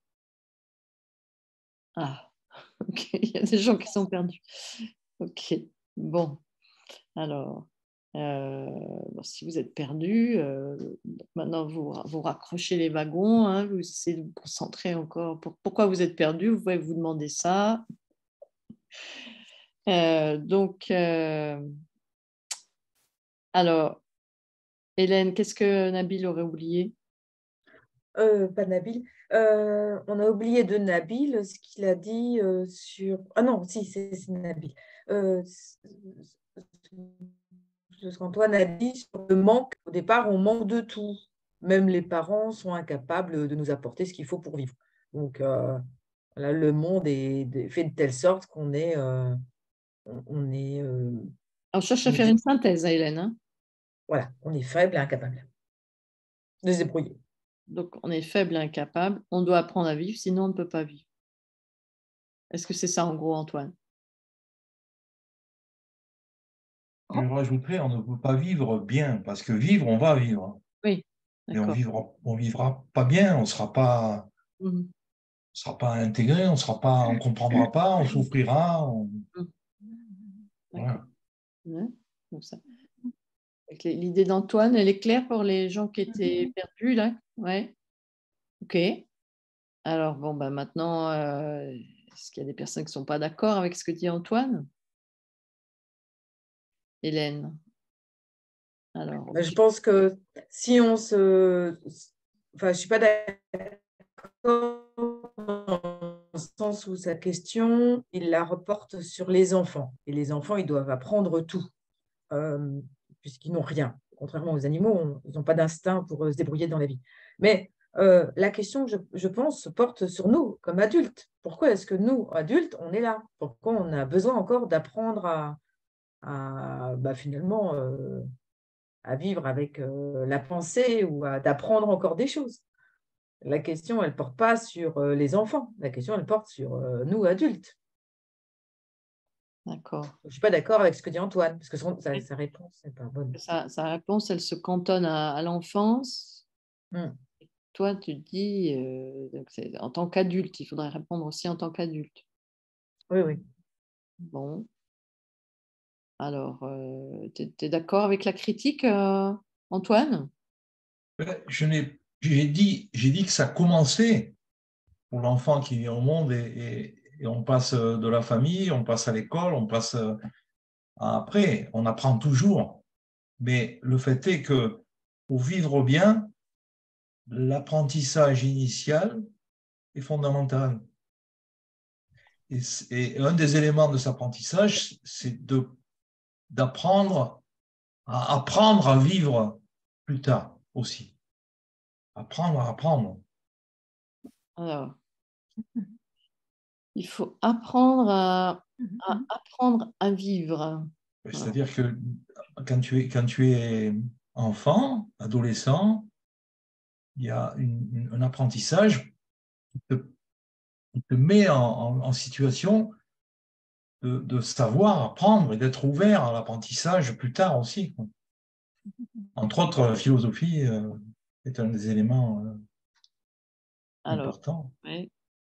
Ah, ok. Il y a des gens qui sont perdus. Ok. Bon. Alors, euh, bon, si vous êtes perdu, euh, maintenant vous, vous raccrochez les wagons, hein, vous essayez de vous concentrer encore. Pour, pourquoi vous êtes perdu? Vous pouvez vous demander ça. Euh, donc, euh, alors, Hélène, qu'est-ce que Nabil aurait oublié? Euh, pas Nabil. Euh, on a oublié de Nabil ce qu'il a dit euh, sur. Ah non, si, c'est c'est Nabil. Euh, ce qu'Antoine a dit sur le manque. Au départ, on manque de tout. Même les parents sont incapables de nous apporter ce qu'il faut pour vivre. Donc, euh, là, le monde est est fait de telle sorte qu'on est, euh, on, on est, euh, Alors, je cherche à on est, faire une synthèse, hein, Hélène. Hein. voilà, on est faible et incapable de se débrouiller. Donc, on est faible et incapable. On doit apprendre à vivre, sinon on ne peut pas vivre. Est-ce que c'est ça, en gros, Antoine? Je rajouterais, on ne peut pas vivre bien, parce que vivre, on va vivre. Oui, Mais on d'accord. vivra, on vivra pas bien, on ne sera pas, Mhm. on sera pas intégré, on sera pas, on comprendra pas, on souffrira. on- Mhm. Voilà. D'accord. Ouais, comme ça. Avec les- L'idée d'Antoine, elle est claire pour les gens qui étaient perdus, là? Ouais. OK. Alors, bon, ben maintenant, euh, est-ce qu'il y a des personnes qui ne sont pas d'accord avec ce que dit Antoine? Hélène. Alors, Je pense que si on se... Enfin, je ne suis pas d'accord dans le sens où sa question, il la reporte sur les enfants. Et les enfants, ils doivent apprendre tout, euh, puisqu'ils n'ont rien. Contrairement aux animaux, on- ils n'ont pas d'instinct pour euh, se débrouiller dans la vie. Mais euh, la question, je, je pense, se porte sur nous, comme adultes. Pourquoi est-ce que nous, adultes, on est là? Pourquoi on a besoin encore d'apprendre à, à, bah, finalement... euh, à vivre avec euh, la pensée ou à- d'apprendre encore des choses. La question, elle ne porte pas sur euh, les enfants. La question, elle porte sur euh, nous, adultes. D'accord. Je ne suis pas d'accord avec ce que dit Antoine, parce que son, sa, sa réponse n'est pas bonne. Sa, sa réponse, elle se cantonne à, à l'enfance. Hmm. Toi, tu dis, euh, donc c'est, en tant qu'adulte, il faudrait répondre aussi en tant qu'adulte. Oui, oui. Bon. Alors, euh, tu es d'accord avec la critique, euh, Antoine? Je n'ai, j'ai dit, j'ai dit que ça commençait pour l'enfant qui vient au monde et, et, et on passe de la famille, on passe à l'école, on passe après, on apprend toujours. Mais le fait est que pour vivre bien, l'apprentissage initial est fondamental. Et, et un des éléments de cet apprentissage, c'est de, d'apprendre à apprendre à vivre plus tard aussi. Apprendre à apprendre. Alors, il faut apprendre à, à apprendre à vivre. C'est-à-dire que quand tu es, quand tu es enfant, adolescent, il y a une, une, un apprentissage qui te, qui te met en, en, en situation de, de savoir apprendre et d'être ouvert à l'apprentissage plus tard aussi. Entre autres, la philosophie euh, est un des éléments euh, Alors, importants. Ouais.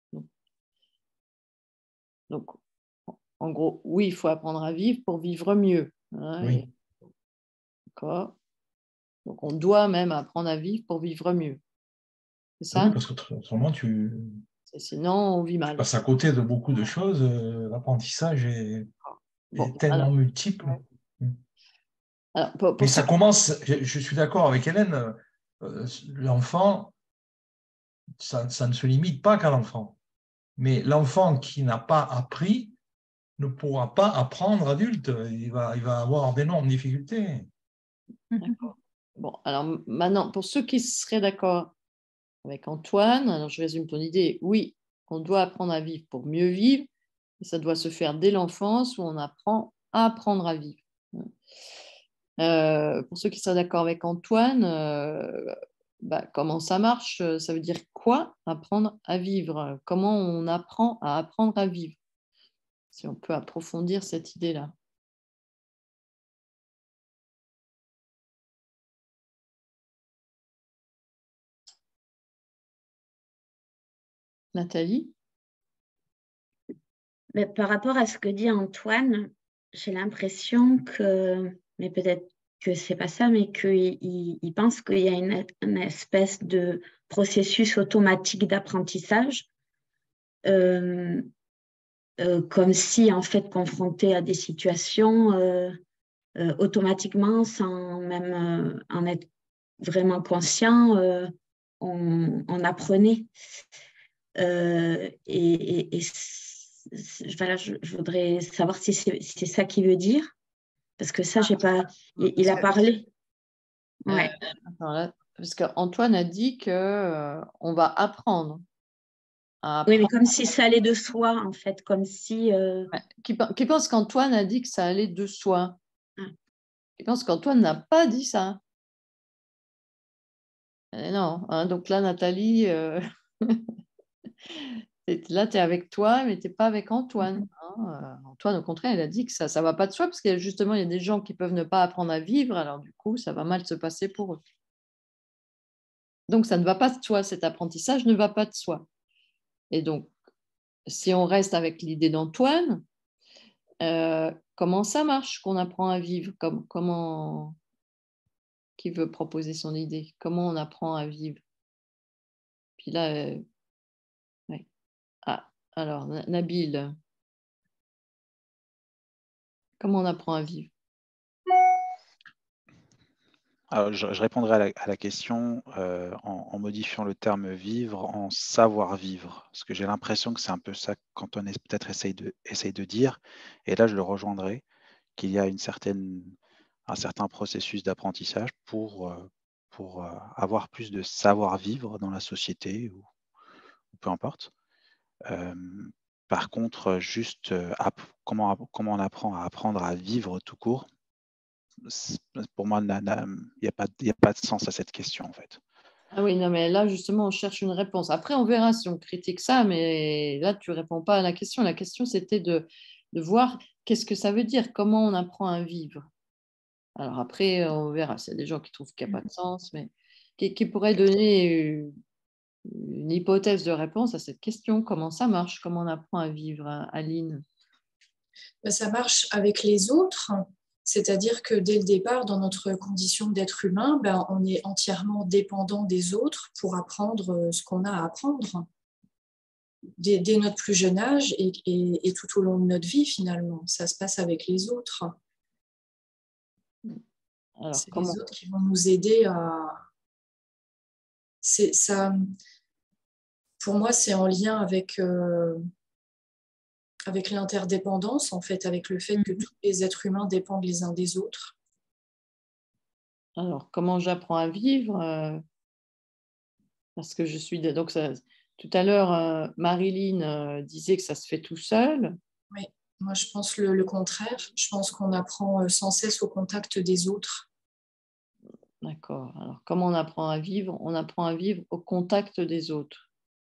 Donc, en gros, oui, il faut apprendre à vivre pour vivre mieux. Hein, Oui. et... D'accord. Donc, on doit même apprendre à vivre pour vivre mieux. C'est ça? Oui, parce qu'autrement, tu, sinon, on vit mal. tu passes à côté de beaucoup de choses. Euh, l'apprentissage est, bon, est tellement alors, multiple. Ouais. Alors, pour, pour Mais ça, ça commence, je, je suis d'accord avec Hélène, euh, l'enfant, ça, ça ne se limite pas qu'à l'enfant. Mais l'enfant qui n'a pas appris ne pourra pas apprendre adulte. Il va, il va avoir d'énormes difficultés. D'accord. Bon, alors maintenant, pour ceux qui seraient d'accord avec Antoine, alors je résume ton idée. Oui, on doit apprendre à vivre pour mieux vivre. Et ça doit se faire dès l'enfance où on apprend à apprendre à vivre. Euh, pour ceux qui seraient d'accord avec Antoine, euh, bah, comment ça marche? Ça veut dire quoi apprendre à vivre? Comment on apprend à apprendre à vivre? Si on peut approfondir cette idée-là. Nathalie? Mais par rapport à ce que dit Antoine, j'ai l'impression que, mais peut-être que c'est pas ça, mais qu'il il, il pense qu'il y a une, une espèce de processus automatique d'apprentissage, euh, euh, comme si en fait confronté à des situations euh, euh, automatiquement, sans même euh, en être vraiment conscient, euh, on, on apprenait. Euh, et, et, et voilà, je, je voudrais savoir si c'est si ça qu'il veut dire, parce que ça, j'ai pas. Il, il a parlé. Ouais. Euh, attends, là, parce qu'Antoine a dit qu'on euh, va apprendre. À apprendre. Oui, mais comme si ça allait de soi, en fait, comme si. Euh... Ouais. Qui, qui pense qu'Antoine a dit que ça allait de soi? Ah. Qui pense qu'Antoine n'a pas dit ça? Eh non, hein, donc là, Nathalie, euh... là, tu es avec toi, mais tu n'es pas avec Antoine. Hein. Antoine, au contraire, il a dit que ça ne va pas de soi, parce que justement, il y a des gens qui peuvent ne pas apprendre à vivre, alors du coup, ça va mal se passer pour eux. Donc, ça ne va pas de soi, cet apprentissage ne va pas de soi. Et donc, si on reste avec l'idée d'Antoine, euh, comment ça marche qu'on apprend à vivre? Comme, comment... Qui veut proposer son idée? Comment on apprend à vivre? Puis là, euh... ouais. Ah, alors, Nabil, comment on apprend à vivre? Alors, je, je répondrai à la, à la question euh, en, en modifiant le terme vivre en savoir-vivre, parce que j'ai l'impression que c'est un peu ça qu'Antoine peut-être essaye de, essaye de dire, et là je le rejoindrai, qu'il y a une certaine, un certain processus d'apprentissage pour, euh, pour euh, avoir plus de savoir-vivre dans la société, ou, ou peu importe. Euh, par contre, juste euh, comment, comment on apprend à apprendre à vivre tout court, pour moi, il n'y a, a pas de sens à cette question, en fait. Ah oui, non, mais là, justement, on cherche une réponse. Après, on verra si on critique ça, mais là, tu ne réponds pas à la question. La question, c'était de, de voir qu'est-ce que ça veut dire? Comment on apprend à vivre? Alors après, on verra. S'il y a des gens qui trouvent qu'il n'y a pas de sens, mais qui, qui pourraient donner une hypothèse de réponse à cette question. Comment ça marche? Comment on apprend à vivre, Aline? Ben, ça marche avec les autres. C'est-à-dire que dès le départ, dans notre condition d'être humain, ben, on est entièrement dépendant des autres pour apprendre ce qu'on a à apprendre. Dès, dès notre plus jeune âge et, et, et tout au long de notre vie, finalement. Ça se passe avec les autres. C'est comment... les autres qui vont nous aider à... C'est, ça, pour moi, c'est en lien avec, euh, avec l'interdépendance, en fait, avec le fait que tous les êtres humains dépendent les uns des autres. Alors, comment j'apprends à vivre? euh, Parce que je suis... Donc, ça... Tout à l'heure, euh, Marilyn euh, disait que ça se fait tout seul. Oui, moi je pense le, le contraire. Je pense qu'on apprend sans cesse au contact des autres. D'accord. Alors, comment on apprend à vivre? On apprend à vivre au contact des autres.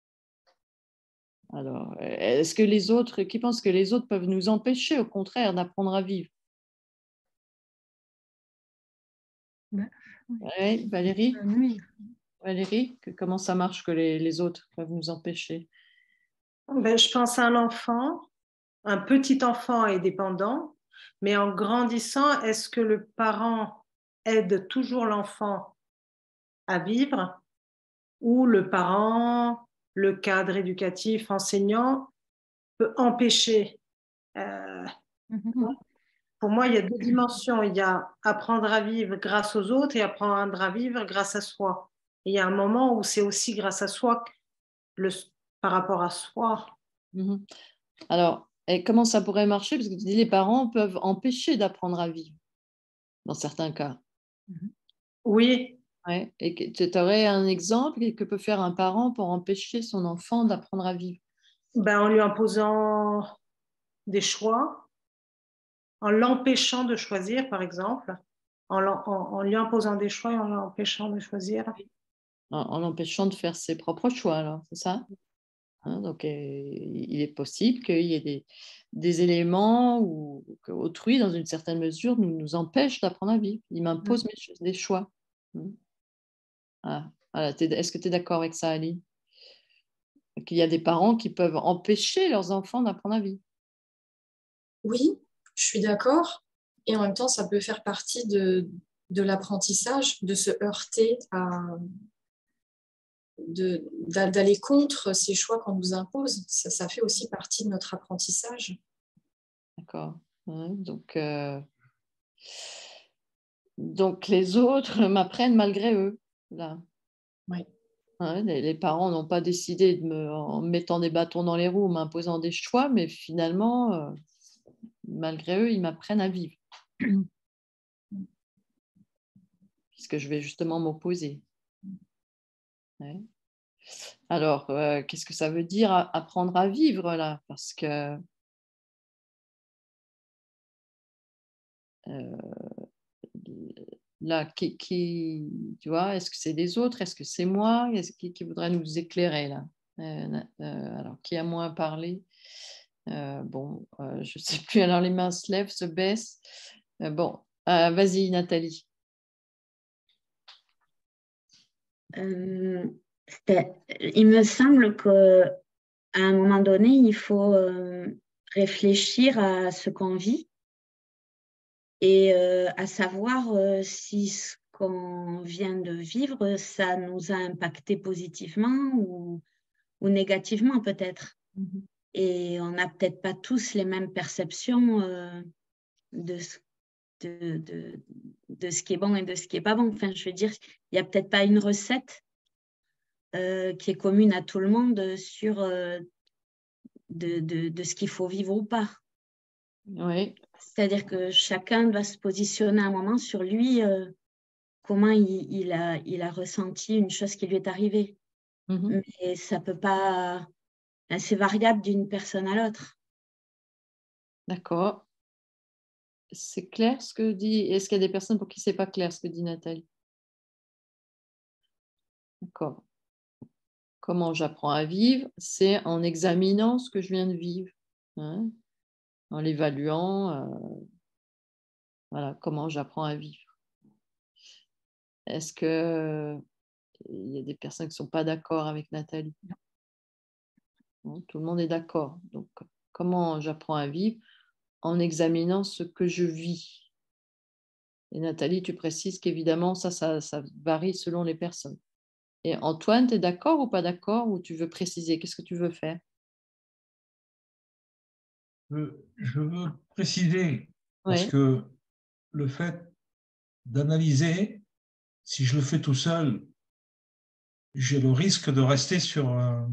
Alors, est-ce que les autres, qui pensent que les autres peuvent nous empêcher, au contraire, d'apprendre à vivre? Ben, oui. Valérie? Ben, oui. Valérie, que, comment ça marche que les, les autres peuvent nous empêcher? Ben, je pense à un enfant, un petit enfant est dépendant, mais en grandissant, est-ce que le parent aide toujours l'enfant à vivre ou le parent, le cadre éducatif, enseignant peut empêcher euh, Mm-hmm. Pour moi, il y a deux dimensions. Il y a apprendre à vivre grâce aux autres et apprendre à vivre grâce à soi. Et il y a un moment où c'est aussi grâce à soi, le, par rapport à soi. Mm-hmm. Alors, et comment ça pourrait marcher? Parce que tu dis les parents peuvent empêcher d'apprendre à vivre, dans certains cas. Oui. Ouais. Et tu aurais un exemple que peut faire un parent pour empêcher son enfant d'apprendre à vivre? Ben, en lui imposant des choix, en l'empêchant de choisir, par exemple, en, en, en lui imposant des choix et en l'empêchant de choisir. En, en l'empêchant de faire ses propres choix, alors, c'est ça? Hein, donc, euh, il est possible qu'il y ait des, des éléments ou qu'autrui, dans une certaine mesure, nous, nous empêche d'apprendre à vivre. Il m'impose mes, des choix. Ah, voilà. Est-ce que tu es d'accord avec ça, Ali? Qu'il y a des parents qui peuvent empêcher leurs enfants d'apprendre à vivre. Oui, je suis d'accord. Et en même temps, ça peut faire partie de, de l'apprentissage, de se heurter à... De, d'aller contre ces choix qu'on nous impose. Ça, ça fait aussi partie de notre apprentissage. D'accord. Ouais, donc, euh... donc, les autres m'apprennent malgré eux. Là. Oui. Ouais, les, les parents n'ont pas décidé de me, en mettant des bâtons dans les roues, m'imposant des choix, mais finalement, euh, malgré eux, ils m'apprennent à vivre. Puisque je vais justement m'opposer. Ouais. Alors, euh, qu'est-ce que ça veut dire apprendre à vivre là? Parce que euh, là, qui, qui, tu vois, est-ce que c'est les autres? Est-ce que c'est moi? Est-ce qui, qui voudrait nous éclairer là? euh, euh, Alors, qui a moins parlé? euh, Bon, euh, je ne sais plus. Alors, les mains se lèvent, se baissent. Euh, bon, euh, vas-y, Nathalie. Euh, il me semble qu'à un moment donné, il faut euh, réfléchir à ce qu'on vit et euh, à savoir euh, si ce qu'on vient de vivre, ça nous a impacté positivement ou, ou négativement peut-être. Mm-hmm. Et on n'a peut-être pas tous les mêmes perceptions euh, de ce De, de, de ce qui est bon et de ce qui n'est pas bon. Enfin, je veux dire, il n'y a peut-être pas une recette euh, qui est commune à tout le monde sur euh, de, de, de ce qu'il faut vivre ou pas. Oui. C'est-à-dire que chacun doit se positionner à un moment sur lui, euh, comment il, il, a, il a ressenti une chose qui lui est arrivée. Mm-hmm. Mais ça peut pas... C'est variable d'une personne à l'autre. D'accord. C'est clair ce que dit... Est-ce qu'il y a des personnes pour qui ce n'est pas clair ce que dit Nathalie? D'accord. Comment j'apprends à vivre? C'est en examinant ce que je viens de vivre. Hein? en l'évaluant. Euh, voilà, comment j'apprends à vivre. Est-ce que il y a des personnes qui ne sont pas d'accord avec Nathalie? Non, tout le monde est d'accord. Donc, comment j'apprends à vivre? En examinant ce que je vis. Et Nathalie, tu précises qu'évidemment, ça, ça, ça varie selon les personnes. Et Antoine, tu es d'accord ou pas d'accord, ou tu veux préciser? Qu'est-ce que tu veux faire? Je veux préciser, parce Oui. que le fait d'analyser, si je le fais tout seul, j'ai le risque de rester sur, euh,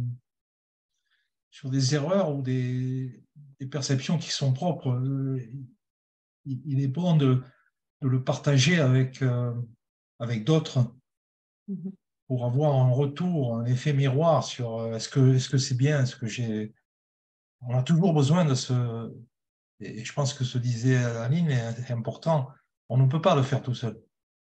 sur des erreurs ou des, des perceptions qui sont propres. Euh, il, il est bon de, de le partager avec, euh, avec d'autres Mhm. pour avoir un retour, un effet miroir sur euh, est-ce que est-ce que c'est bien, est-ce que j'ai... On a toujours besoin de ce... Et je pense que ce disait Aline est important. On ne peut pas le faire tout seul.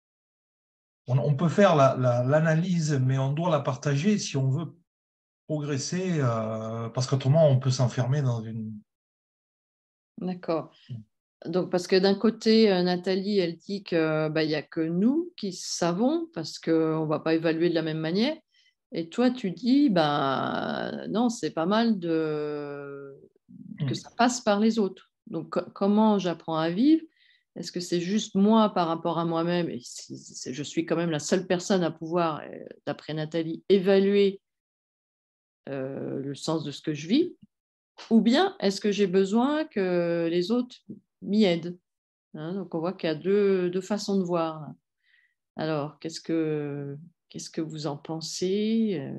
On, on peut faire la, la, l'analyse, mais on doit la partager si on veut progresser, euh, parce qu'autrement, on peut s'enfermer dans une... D'accord. Donc, parce que d'un côté, euh, Nathalie, elle dit qu'il bah, n'y a que nous qui savons, parce qu'on ne va pas évaluer de la même manière. Et toi, tu dis, bah, non, c'est pas mal de... que ça passe par les autres. Donc, co- comment j'apprends à vivre? Est-ce que c'est juste moi par rapport à moi-même? Et si, si je suis quand même la seule personne à pouvoir, euh, d'après Nathalie, évaluer euh, le sens de ce que je vis? Ou bien est-ce que j'ai besoin que les autres m'y aident? Hein, donc, on voit qu'il y a deux, deux façons de voir. Alors, qu'est-ce que, qu'est-ce que vous en pensez? euh,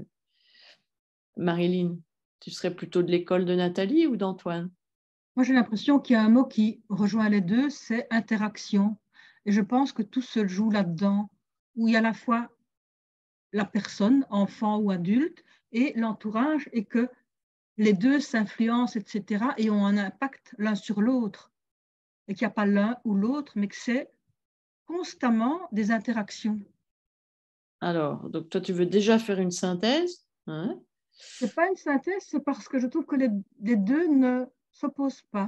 Marilyn, tu serais plutôt de l'école de Nathalie ou d'Antoine? Moi, j'ai l'impression qu'il y a un mot qui rejoint les deux, c'est interaction. Et je pense que tout se joue là-dedans, où il y a à la fois la personne, enfant ou adulte, et l'entourage, et que les deux s'influencent, et cetera, et ont un impact l'un sur l'autre. Et qu'il n'y a pas l'un ou l'autre, mais que c'est constamment des interactions. Alors, donc toi, tu veux déjà faire une synthèse, hein? Ce n'est pas une synthèse, c'est parce que je trouve que les, les deux ne s'opposent pas.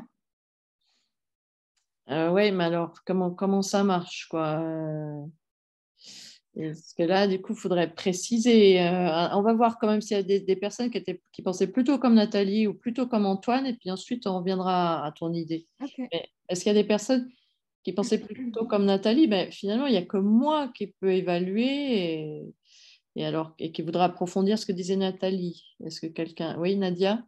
Euh, oui, mais alors, comment, comment ça marche, quoi? Euh, Parce que là, du coup, il faudrait préciser. Euh, on va voir quand même s'il y a des, des personnes qui, étaient, qui pensaient plutôt comme Nathalie ou plutôt comme Antoine, et puis ensuite, on reviendra à ton idée. Okay. Mais est-ce qu'il y a des personnes qui pensaient plutôt comme Nathalie? Ben, finalement, il n'y a que moi qui peux évaluer et, et, alors, et qui voudra approfondir ce que disait Nathalie. Est-ce que quelqu'un... Oui, Nadia?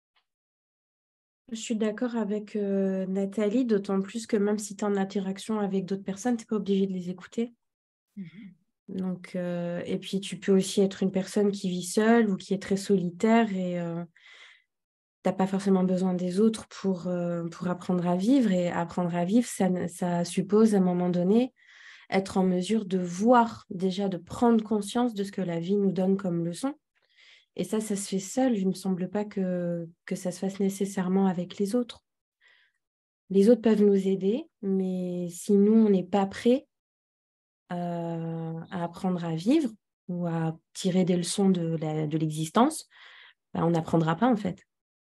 Je suis d'accord avec euh, Nathalie, d'autant plus que même si tu es en interaction avec d'autres personnes, tu n'es pas obligé de les écouter. Mm-hmm. Donc, euh, et puis, tu peux aussi être une personne qui vit seule ou qui est très solitaire et euh, tu n'as pas forcément besoin des autres pour, euh, pour apprendre à vivre. Et apprendre à vivre, ça, ça suppose à un moment donné être en mesure de voir, déjà de prendre conscience de ce que la vie nous donne comme leçon. Et ça, ça se fait seul. Il ne me semble pas que, que ça se fasse nécessairement avec les autres. Les autres peuvent nous aider, mais si nous, on n'est pas prêts euh, à apprendre à vivre ou à tirer des leçons de, la, de l'existence, ben, on n'apprendra pas en fait.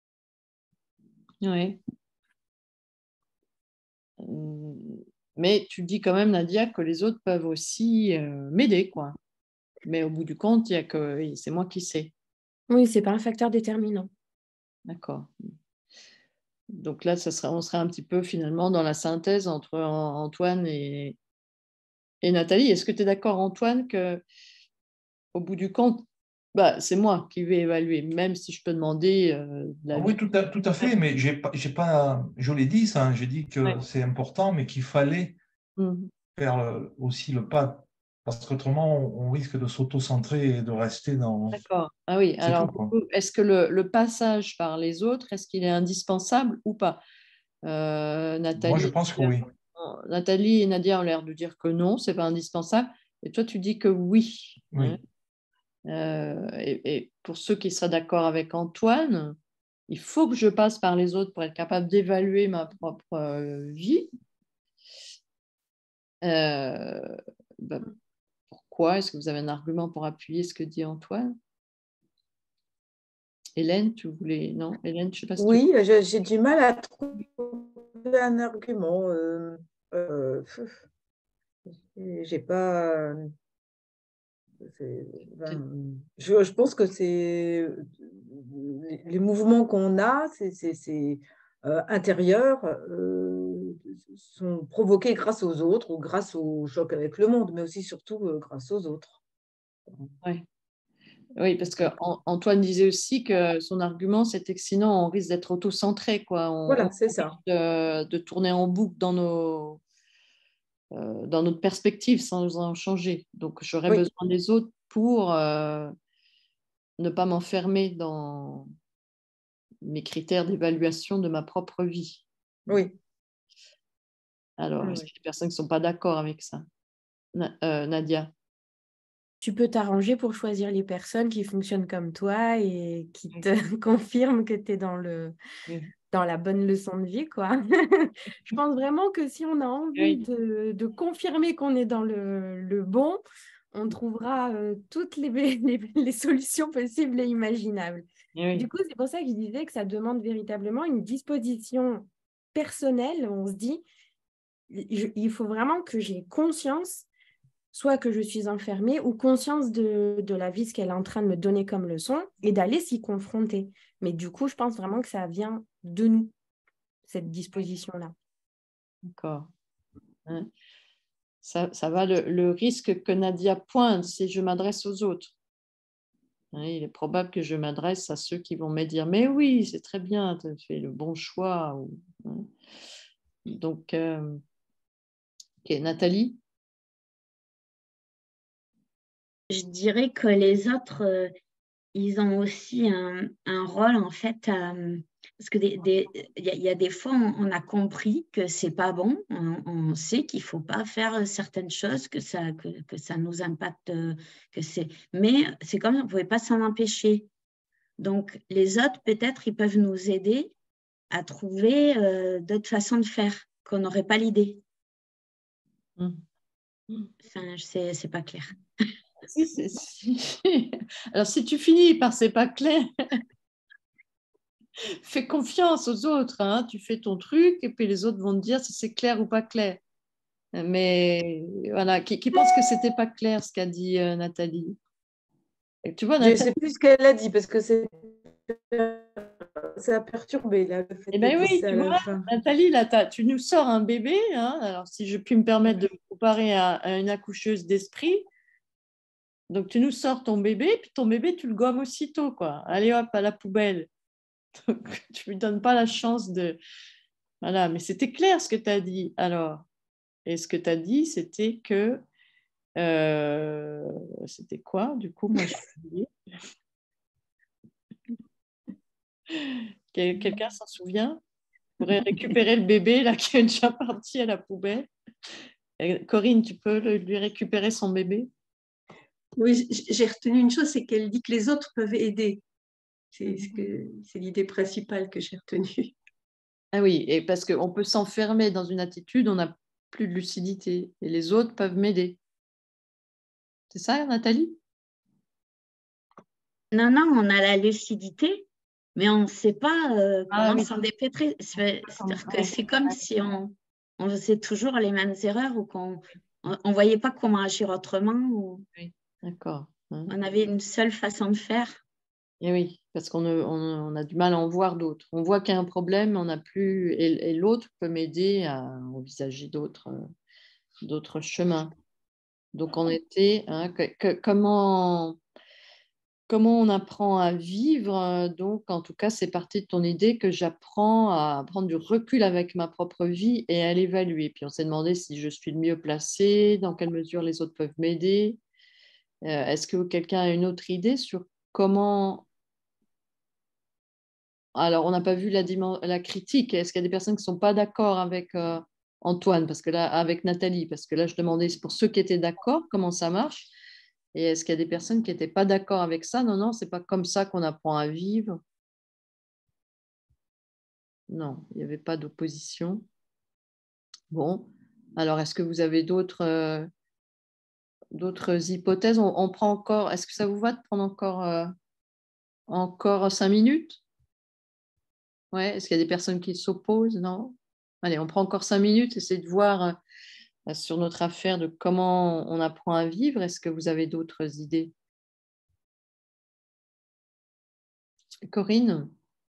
Oui. Mais tu dis quand même, Nadia, que les autres peuvent aussi euh, m'aider, quoi. Mais au bout du compte, il y a que oui, c'est moi qui sais. Oui, ce n'est pas un facteur déterminant. D'accord. Donc là, ça serait, on serait un petit peu finalement dans la synthèse entre Antoine et, et Nathalie. Est-ce que tu es d'accord, Antoine, que au bout du compte, bah, c'est moi qui vais évaluer, même si je peux demander euh, la Oui, vie. tout à, tout à fait, mais j'ai pas, j'ai pas, je l'ai dit ça, hein, j'ai dit que Ouais. c'est important, mais qu'il fallait Mmh. faire euh, aussi le pas, parce qu'autrement, on, on risque de s'auto-centrer et de rester dans... D'accord. Ah oui, C'est alors tout, quoi. est-ce que le, le passage par les autres, est-ce qu'il est indispensable ou pas? euh, Moi, je Nathalie, pense que oui. Nathalie et Nadia ont l'air de dire que non, c'est pas indispensable. Et toi, tu dis que oui. Oui. Hein. Euh, et, et pour ceux qui seraient d'accord avec Antoine, il faut que je passe par les autres pour être capable d'évaluer ma propre euh, vie. Euh, bah, pourquoi? Est-ce que vous avez un argument pour appuyer ce que dit Antoine? Hélène, tu voulais… Non, Hélène, je ne sais pas si Oui, tu… j'ai du mal à trouver un argument. Euh, euh, j'ai pas… Ben, je, je pense que c'est les mouvements qu'on a, c'est euh, intérieurs, euh, sont provoqués grâce aux autres ou grâce au choc avec le monde, mais aussi surtout euh, grâce aux autres. Ouais. Oui, parce qu'Antoine disait aussi que son argument, c'était que sinon, on risque d'être auto-centré, quoi. On, voilà, c'est ça. De, de tourner en boucle dans, nos, euh, dans notre perspective sans nous en changer. Donc, j'aurais oui. besoin des autres pour euh, ne pas m'enfermer dans mes critères d'évaluation de ma propre vie. Oui. Alors, oui. est-ce qu'il y a des personnes qui ne sont pas d'accord avec ça? Na, euh, Nadia? Tu peux t'arranger pour choisir les personnes qui fonctionnent comme toi et qui te confirment que tu es dans, le, dans la bonne leçon de vie, quoi. Je pense vraiment que si on a envie oui. de, de confirmer qu'on est dans le, le bon, on trouvera euh, toutes les, les, les solutions possibles et imaginables. Oui. Du coup, c'est pour ça que je disais que ça demande véritablement une disposition personnelle. On se dit, je, il faut vraiment que j'ai conscience soit que je suis enfermée ou conscience de, de la vie, ce qu'elle est en train de me donner comme leçon et d'aller s'y confronter. Mais du coup, je pense vraiment que ça vient de nous, cette disposition-là. D'accord. Hein. Ça, ça va le, le risque que Nadia pointe si je m'adresse aux autres. Hein, il est probable que je m'adresse à ceux qui vont me dire « Mais oui, c'est très bien, tu as fait le bon choix. » hein. Donc, euh... ok, Nathalie? Je dirais que les autres, euh, ils ont aussi un, un rôle, en fait, euh, parce que il des, y, y a des fois, on, on a compris que c'est pas bon, on, on sait qu'il faut pas faire certaines choses, que ça, que, que ça nous impacte, que c'est, mais c'est comme on ne pouvait pas s'en empêcher. Donc, les autres, peut-être, ils peuvent nous aider à trouver euh, d'autres façons de faire, qu'on n'aurait pas l'idée. Mmh. Enfin, c'est, c'est pas clair. Si, c'est, si. Alors, si tu finis par c'est pas clair, fais confiance aux autres. Hein. Tu fais ton truc et puis les autres vont te dire si c'est clair ou pas clair. Mais voilà, qui, qui pense que c'était pas clair ce qu'a dit euh, Nathalie? Et tu vois, Nathalie... Je ne sais plus ce qu'elle a dit parce que c'est... ça a perturbé là, le fait eh ben de oui, ça tu à la vois, fin. Nathalie, là, tu nous sors un bébé. Hein. Alors, si je puis me permettre de me comparer à, à une accoucheuse d'esprit, donc tu nous sors ton bébé, puis ton bébé, tu le gommes aussitôt, quoi. Allez hop, à la poubelle. Donc, tu ne lui donnes pas la chance de... Voilà, mais c'était clair ce que tu as dit. Alors, et ce que tu as dit, c'était que... Euh... C'était quoi, du coup, moi, j'ai oublié. Quel, quelqu'un s'en souvient? On pourrait récupérer le bébé là, qui est déjà parti à la poubelle. Et Corinne, tu peux le, lui récupérer son bébé? Oui, j'ai retenu une chose, c'est qu'elle dit que les autres peuvent aider. C'est, c'est l'idée principale que j'ai retenue. Ah oui, et parce qu'on peut s'enfermer dans une attitude, on n'a plus de lucidité. Et les autres peuvent m'aider. C'est ça, Nathalie? Non, non, on a la lucidité, mais on ne sait pas euh, comment ah, oui. s'en dépêtrer. C'est-à-dire que c'est comme si on, on faisait toujours les mêmes erreurs ou qu'on ne voyait pas comment agir autrement. Ou... Oui, d'accord. Hein. On avait une seule façon de faire. Et oui, parce qu'on on, on a du mal à en voir d'autres. On voit qu'il y a un problème, on n'a plus, et, et l'autre peut m'aider à envisager d'autres, d'autres chemins. Donc on était, hein, que, que, comment, comment on apprend à vivre. Donc en tout cas, c'est parti de ton idée que j'apprends à prendre du recul avec ma propre vie et à l'évaluer. Puis on s'est demandé si je suis le mieux placée, dans quelle mesure les autres peuvent m'aider. Euh, est-ce que quelqu'un a une autre idée sur comment... Alors, on n'a pas vu la, la critique. Est-ce qu'il y a des personnes qui ne sont pas d'accord avec euh, Antoine, parce que là, avec Nathalie? Parce que là, je demandais pour ceux qui étaient d'accord, comment ça marche. Et est-ce qu'il y a des personnes qui n'étaient pas d'accord avec ça? Non, non, ce n'est pas comme ça qu'on apprend à vivre. Non, il n'y avait pas d'opposition. Bon, alors est-ce que vous avez d'autres euh, d'autres hypothèses? on, on prend encore. Est-ce que ça vous va de prendre encore euh, Encore cinq minutes? Ouais, est-ce qu'il y a des personnes qui s'opposent? Non? Allez, on prend encore cinq minutes, essayez de voir euh, sur notre affaire de comment on apprend à vivre. Est-ce que vous avez d'autres idées? Corinne?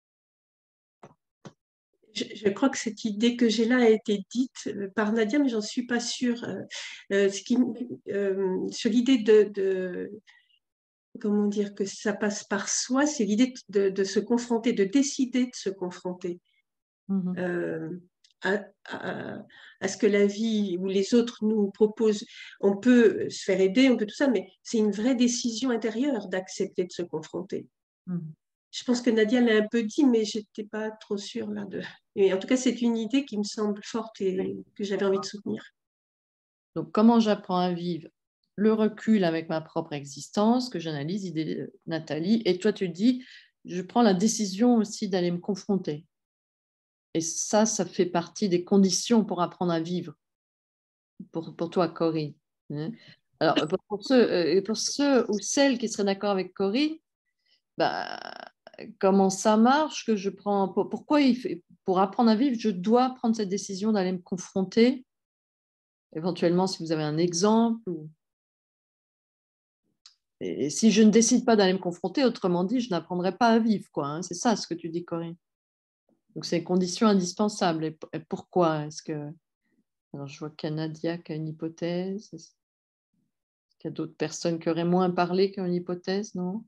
Je, je crois que cette idée que j'ai là a été dite par Nadia, mais j'en suis pas sûre. Euh, ce qui, euh, sur l'idée de, de, comment dire, que ça passe par soi, c'est l'idée de, de se confronter, de décider de se confronter mmh. euh, à, à, à ce que la vie ou les autres nous proposent. On peut se faire aider, on peut tout ça, mais c'est une vraie décision intérieure d'accepter de se confronter. Mmh. Je pense que Nadia l'a un peu dit, mais je n'étais pas trop sûre là de. Et en tout cas, c'est une idée qui me semble forte et que j'avais envie de soutenir. Donc, comment j'apprends à vivre? Le recul avec ma propre existence, que j'analyse, idée Nathalie. Et toi, tu dis, je prends la décision aussi d'aller me confronter. Et ça, ça fait partie des conditions pour apprendre à vivre. Pour, pour toi, Corinne. Alors, pour, pour, ceux, pour ceux ou celles qui seraient d'accord avec Corinne, bah, comment ça marche que je prends, pourquoi il fait, pour apprendre à vivre, je dois prendre cette décision d'aller me confronter, éventuellement si vous avez un exemple. Ou... Et si je ne décide pas d'aller me confronter, autrement dit, je n'apprendrai pas à vivre, quoi, hein. C'est ça ce que tu dis, Corinne. Donc c'est une condition indispensable. Et, et pourquoi est-ce que... Alors je vois qu'il y a Nadia qui a une hypothèse. Est-ce qu'il y a d'autres personnes qui auraient moins parlé qui ont une hypothèse, non?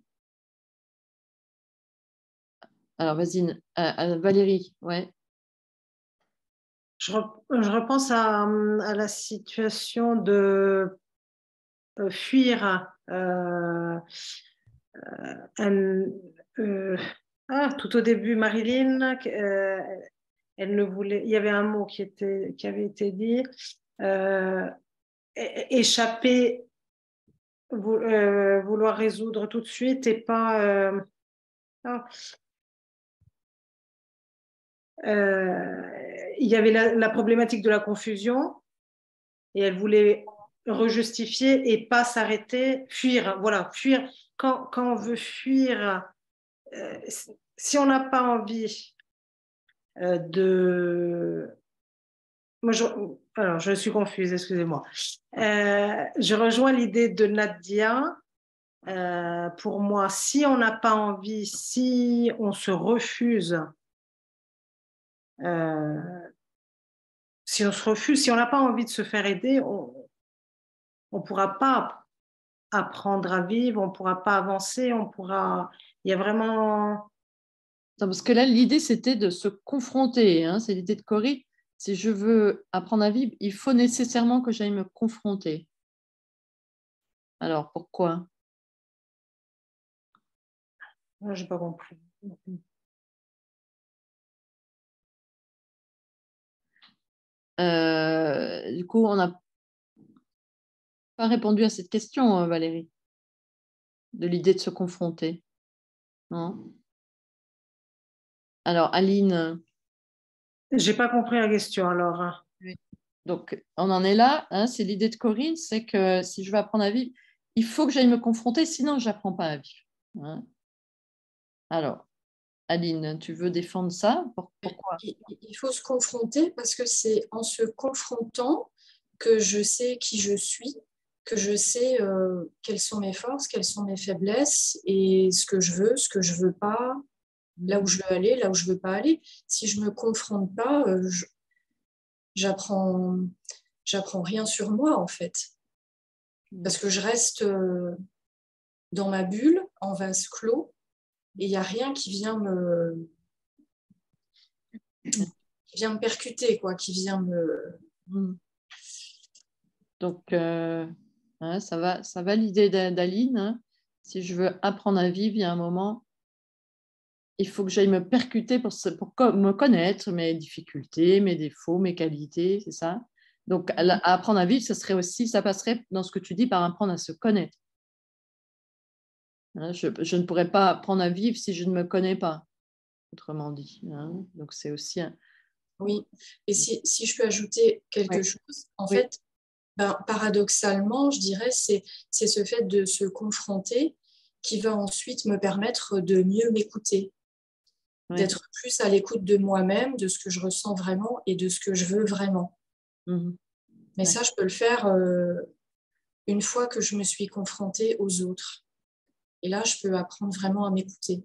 Alors, vas-y, euh, euh, Valérie, ouais. Je, re, je repense à, à la situation de euh, fuir euh, euh, un, euh, ah, tout au début, Marilyn, euh, elle ne voulait, il y avait un mot qui, était, qui avait été dit, euh, échapper, vou, euh, vouloir résoudre tout de suite et pas... Euh, ah, Euh, il y avait la, la problématique de la confusion et elle voulait rejustifier et pas s'arrêter, fuir. Voilà, fuir. Quand, quand on veut fuir, euh, si on n'a pas envie euh, de... Moi, je... Alors, je suis confuse, excusez-moi. Euh, je rejoins l'idée de Nadia. Euh, pour moi, si on n'a pas envie, si on se refuse... Euh, si on se refuse, si on n'a pas envie de se faire aider, on ne pourra pas apprendre à vivre, on ne pourra pas avancer, on pourra... Il y a vraiment... Non, parce que là, l'idée, c'était de se confronter. Hein, c'est l'idée de Corinne. Si je veux apprendre à vivre, il faut nécessairement que j'aille me confronter. Alors, pourquoi? Je n'ai pas compris. Euh, du coup, on n'a pas répondu à cette question, Valérie, de l'idée de se confronter. Non? Alors, Aline. Je n'ai pas compris la question, alors. Oui. Donc, on en est là. Hein, c'est l'idée de Corinne, c'est que si je veux apprendre à vivre, il faut que j'aille me confronter, sinon je n'apprends pas à vivre. Hein. Alors, Aline, tu veux défendre ça? Pourquoi? Il faut se confronter parce que c'est en se confrontant que je sais qui je suis, que je sais euh, quelles sont mes forces, quelles sont mes faiblesses et ce que je veux, ce que je ne veux pas, là où je veux aller, là où je ne veux pas aller. Si je ne me confronte pas, euh, je, j'apprends, j'apprends rien sur moi en fait. Parce que je reste euh, dans ma bulle, en vase clos, et il n'y a rien qui vient me... qui vient me percuter, quoi, qui vient me... Donc, euh, hein, ça va, ça va l'idée d'Aline. Hein. Si je veux apprendre à vivre, il y a un moment, il faut que j'aille me percuter pour, pour me connaître, mes difficultés, mes défauts, mes qualités, c'est ça. Donc, à, à apprendre à vivre, ça serait aussi, ça passerait dans ce que tu dis par apprendre à se connaître. Hein, je, je ne pourrais pas apprendre à vivre si je ne me connais pas, autrement dit. Hein. Donc, c'est aussi un... Oui, et si, si je peux ajouter quelque oui. chose, en oui. fait, ben, paradoxalement, je dirais, c'est, c'est ce fait de se confronter qui va ensuite me permettre de mieux m'écouter, Ouais. d'être plus à l'écoute de moi-même, de ce que je ressens vraiment et de ce que je veux vraiment. Mhm. Mais Ouais. ça, je peux le faire euh, une fois que je me suis confrontée aux autres. Et là, je peux apprendre vraiment à m'écouter.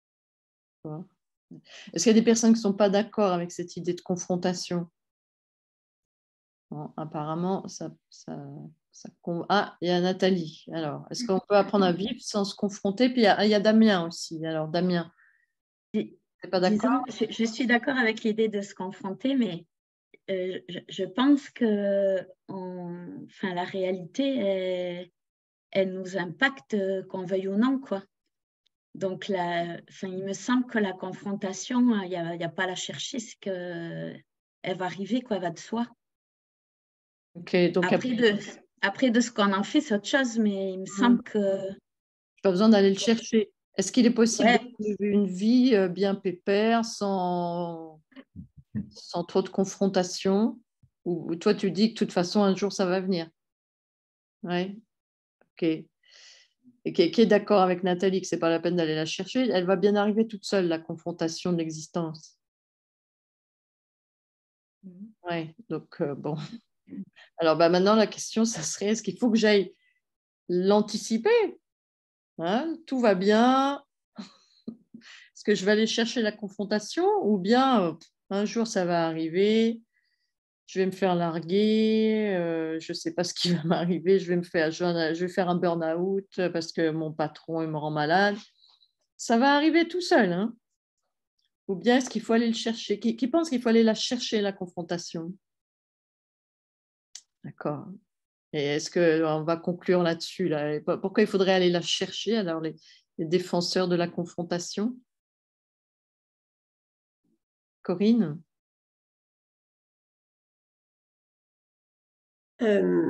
Est-ce qu'il y a des personnes qui ne sont pas d'accord avec cette idée de confrontation? Bon, apparemment, ça, ça, ça... Ah, il y a Nathalie. Alors, est-ce qu'on peut apprendre à vivre sans se confronter? Puis il y a, il y a Damien aussi. Alors, Damien, tu n'es pas d'accord? Disons, je, je suis d'accord avec l'idée de se confronter, mais euh, je, je pense que on, enfin, la réalité, elle, elle nous impacte, qu'on veuille ou non, quoi. Donc, la, enfin, il me semble que la confrontation, il n'y a, il y a pas à la chercher, c'est qu'elle va arriver, quoi, elle va de soi. Okay, donc après, après, de, après, de ce qu'on en fait, c'est autre chose, mais il me semble que... pas besoin d'aller le chercher. Est-ce qu'il est possible Ouais. de vivre une vie euh, bien pépère, sans, sans trop de confrontation? Ou ou toi, tu dis que de toute façon, un jour, ça va venir? Oui, ok. Et qui est, qui est d'accord avec Nathalie que ce n'est pas la peine d'aller la chercher, elle va bien arriver toute seule, la confrontation de l'existence. Oui, donc euh, bon. Alors bah, maintenant, la question, ça serait, est-ce qu'il faut que j'aille l'anticiper? Hein, tout va bien. Est-ce que je vais aller chercher la confrontation ou bien euh, un jour, ça va arriver, je vais me faire larguer, euh, je ne sais pas ce qui va m'arriver, je vais me faire, je vais, je vais faire un burn-out parce que mon patron il me rend malade. Ça va arriver tout seul, hein? Ou bien est-ce qu'il faut aller le chercher? Qui, qui pense qu'il faut aller la chercher, la confrontation? D'accord. Et est-ce qu'on va conclure là-dessus là? Pourquoi il faudrait aller la chercher, alors, les, les défenseurs de la confrontation? Corinne? euh,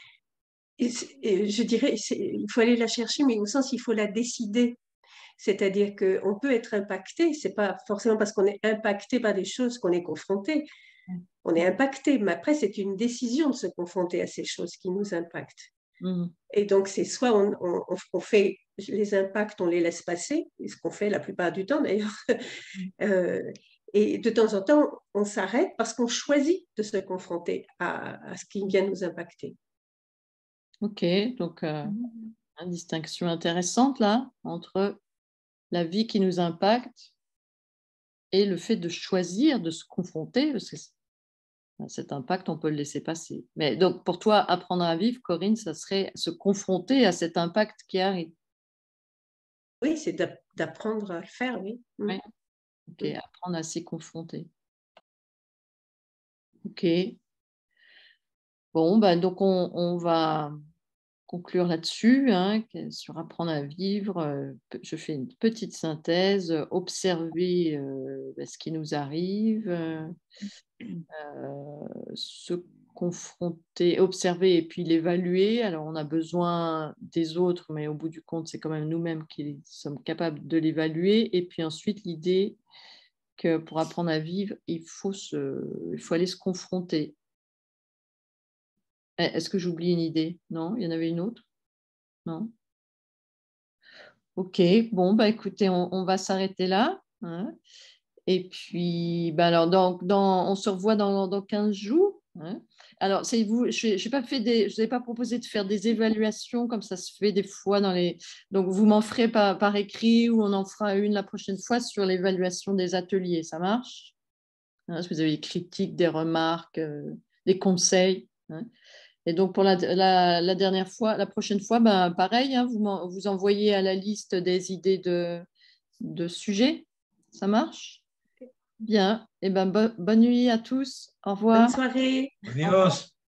Je dirais il faut aller la chercher, mais au sens il faut la décider. C'est-à-dire qu'on peut être impacté, ce n'est pas forcément parce qu'on est impacté par des choses qu'on est confronté. On est impacté, mais après, c'est une décision de se confronter à ces choses qui nous impactent. Mmh. Et donc, c'est soit on, on, on fait les impacts, on les laisse passer, ce qu'on fait la plupart du temps d'ailleurs. euh, et de temps en temps, on s'arrête parce qu'on choisit de se confronter à, à ce qui vient nous impacter. Ok, donc euh, mmh. une distinction intéressante là entre la vie qui nous impacte et le fait de choisir de se confronter, parce que cet impact, on peut le laisser passer. Mais donc, pour toi, apprendre à vivre, Corinne, ça serait se confronter à cet impact qui arrive. Oui, c'est d'apprendre à le faire, oui. Oui. Ok, oui. Apprendre à s'y confronter. Ok. Bon, ben, donc on, on va conclure là-dessus, hein, sur apprendre à vivre. Je fais une petite synthèse, observer euh, ce qui nous arrive, euh, se confronter, observer et puis l'évaluer. Alors, on a besoin des autres, mais au bout du compte, c'est quand même nous-mêmes qui sommes capables de l'évaluer. Et puis ensuite, l'idée que pour apprendre à vivre, il faut, se, il faut aller se confronter. Est-ce que j'oublie une idée? Non, il y en avait une autre? Non? Ok, bon, bah, écoutez, on, on va s'arrêter là. Hein. Et puis, bah, alors, dans, dans, on se revoit dans, dans quinze jours. Hein. Alors, c'est vous, je n'ai pas fait des, je vous ai pas proposé de faire des évaluations comme ça se fait des fois dans les. Donc, vous m'en ferez par, par écrit ou on en fera une la prochaine fois sur l'évaluation des ateliers. Ça marche? Hein, est-ce que vous avez des critiques, des remarques, euh, des conseils? Hein. Et donc, pour la, la, la dernière fois, la prochaine fois, ben, pareil, hein, vous, vous envoyez à la liste des idées de, de sujets. Ça marche? Bien. Et ben, bo- bonne nuit à tous. Au revoir. Bonne soirée. Adios.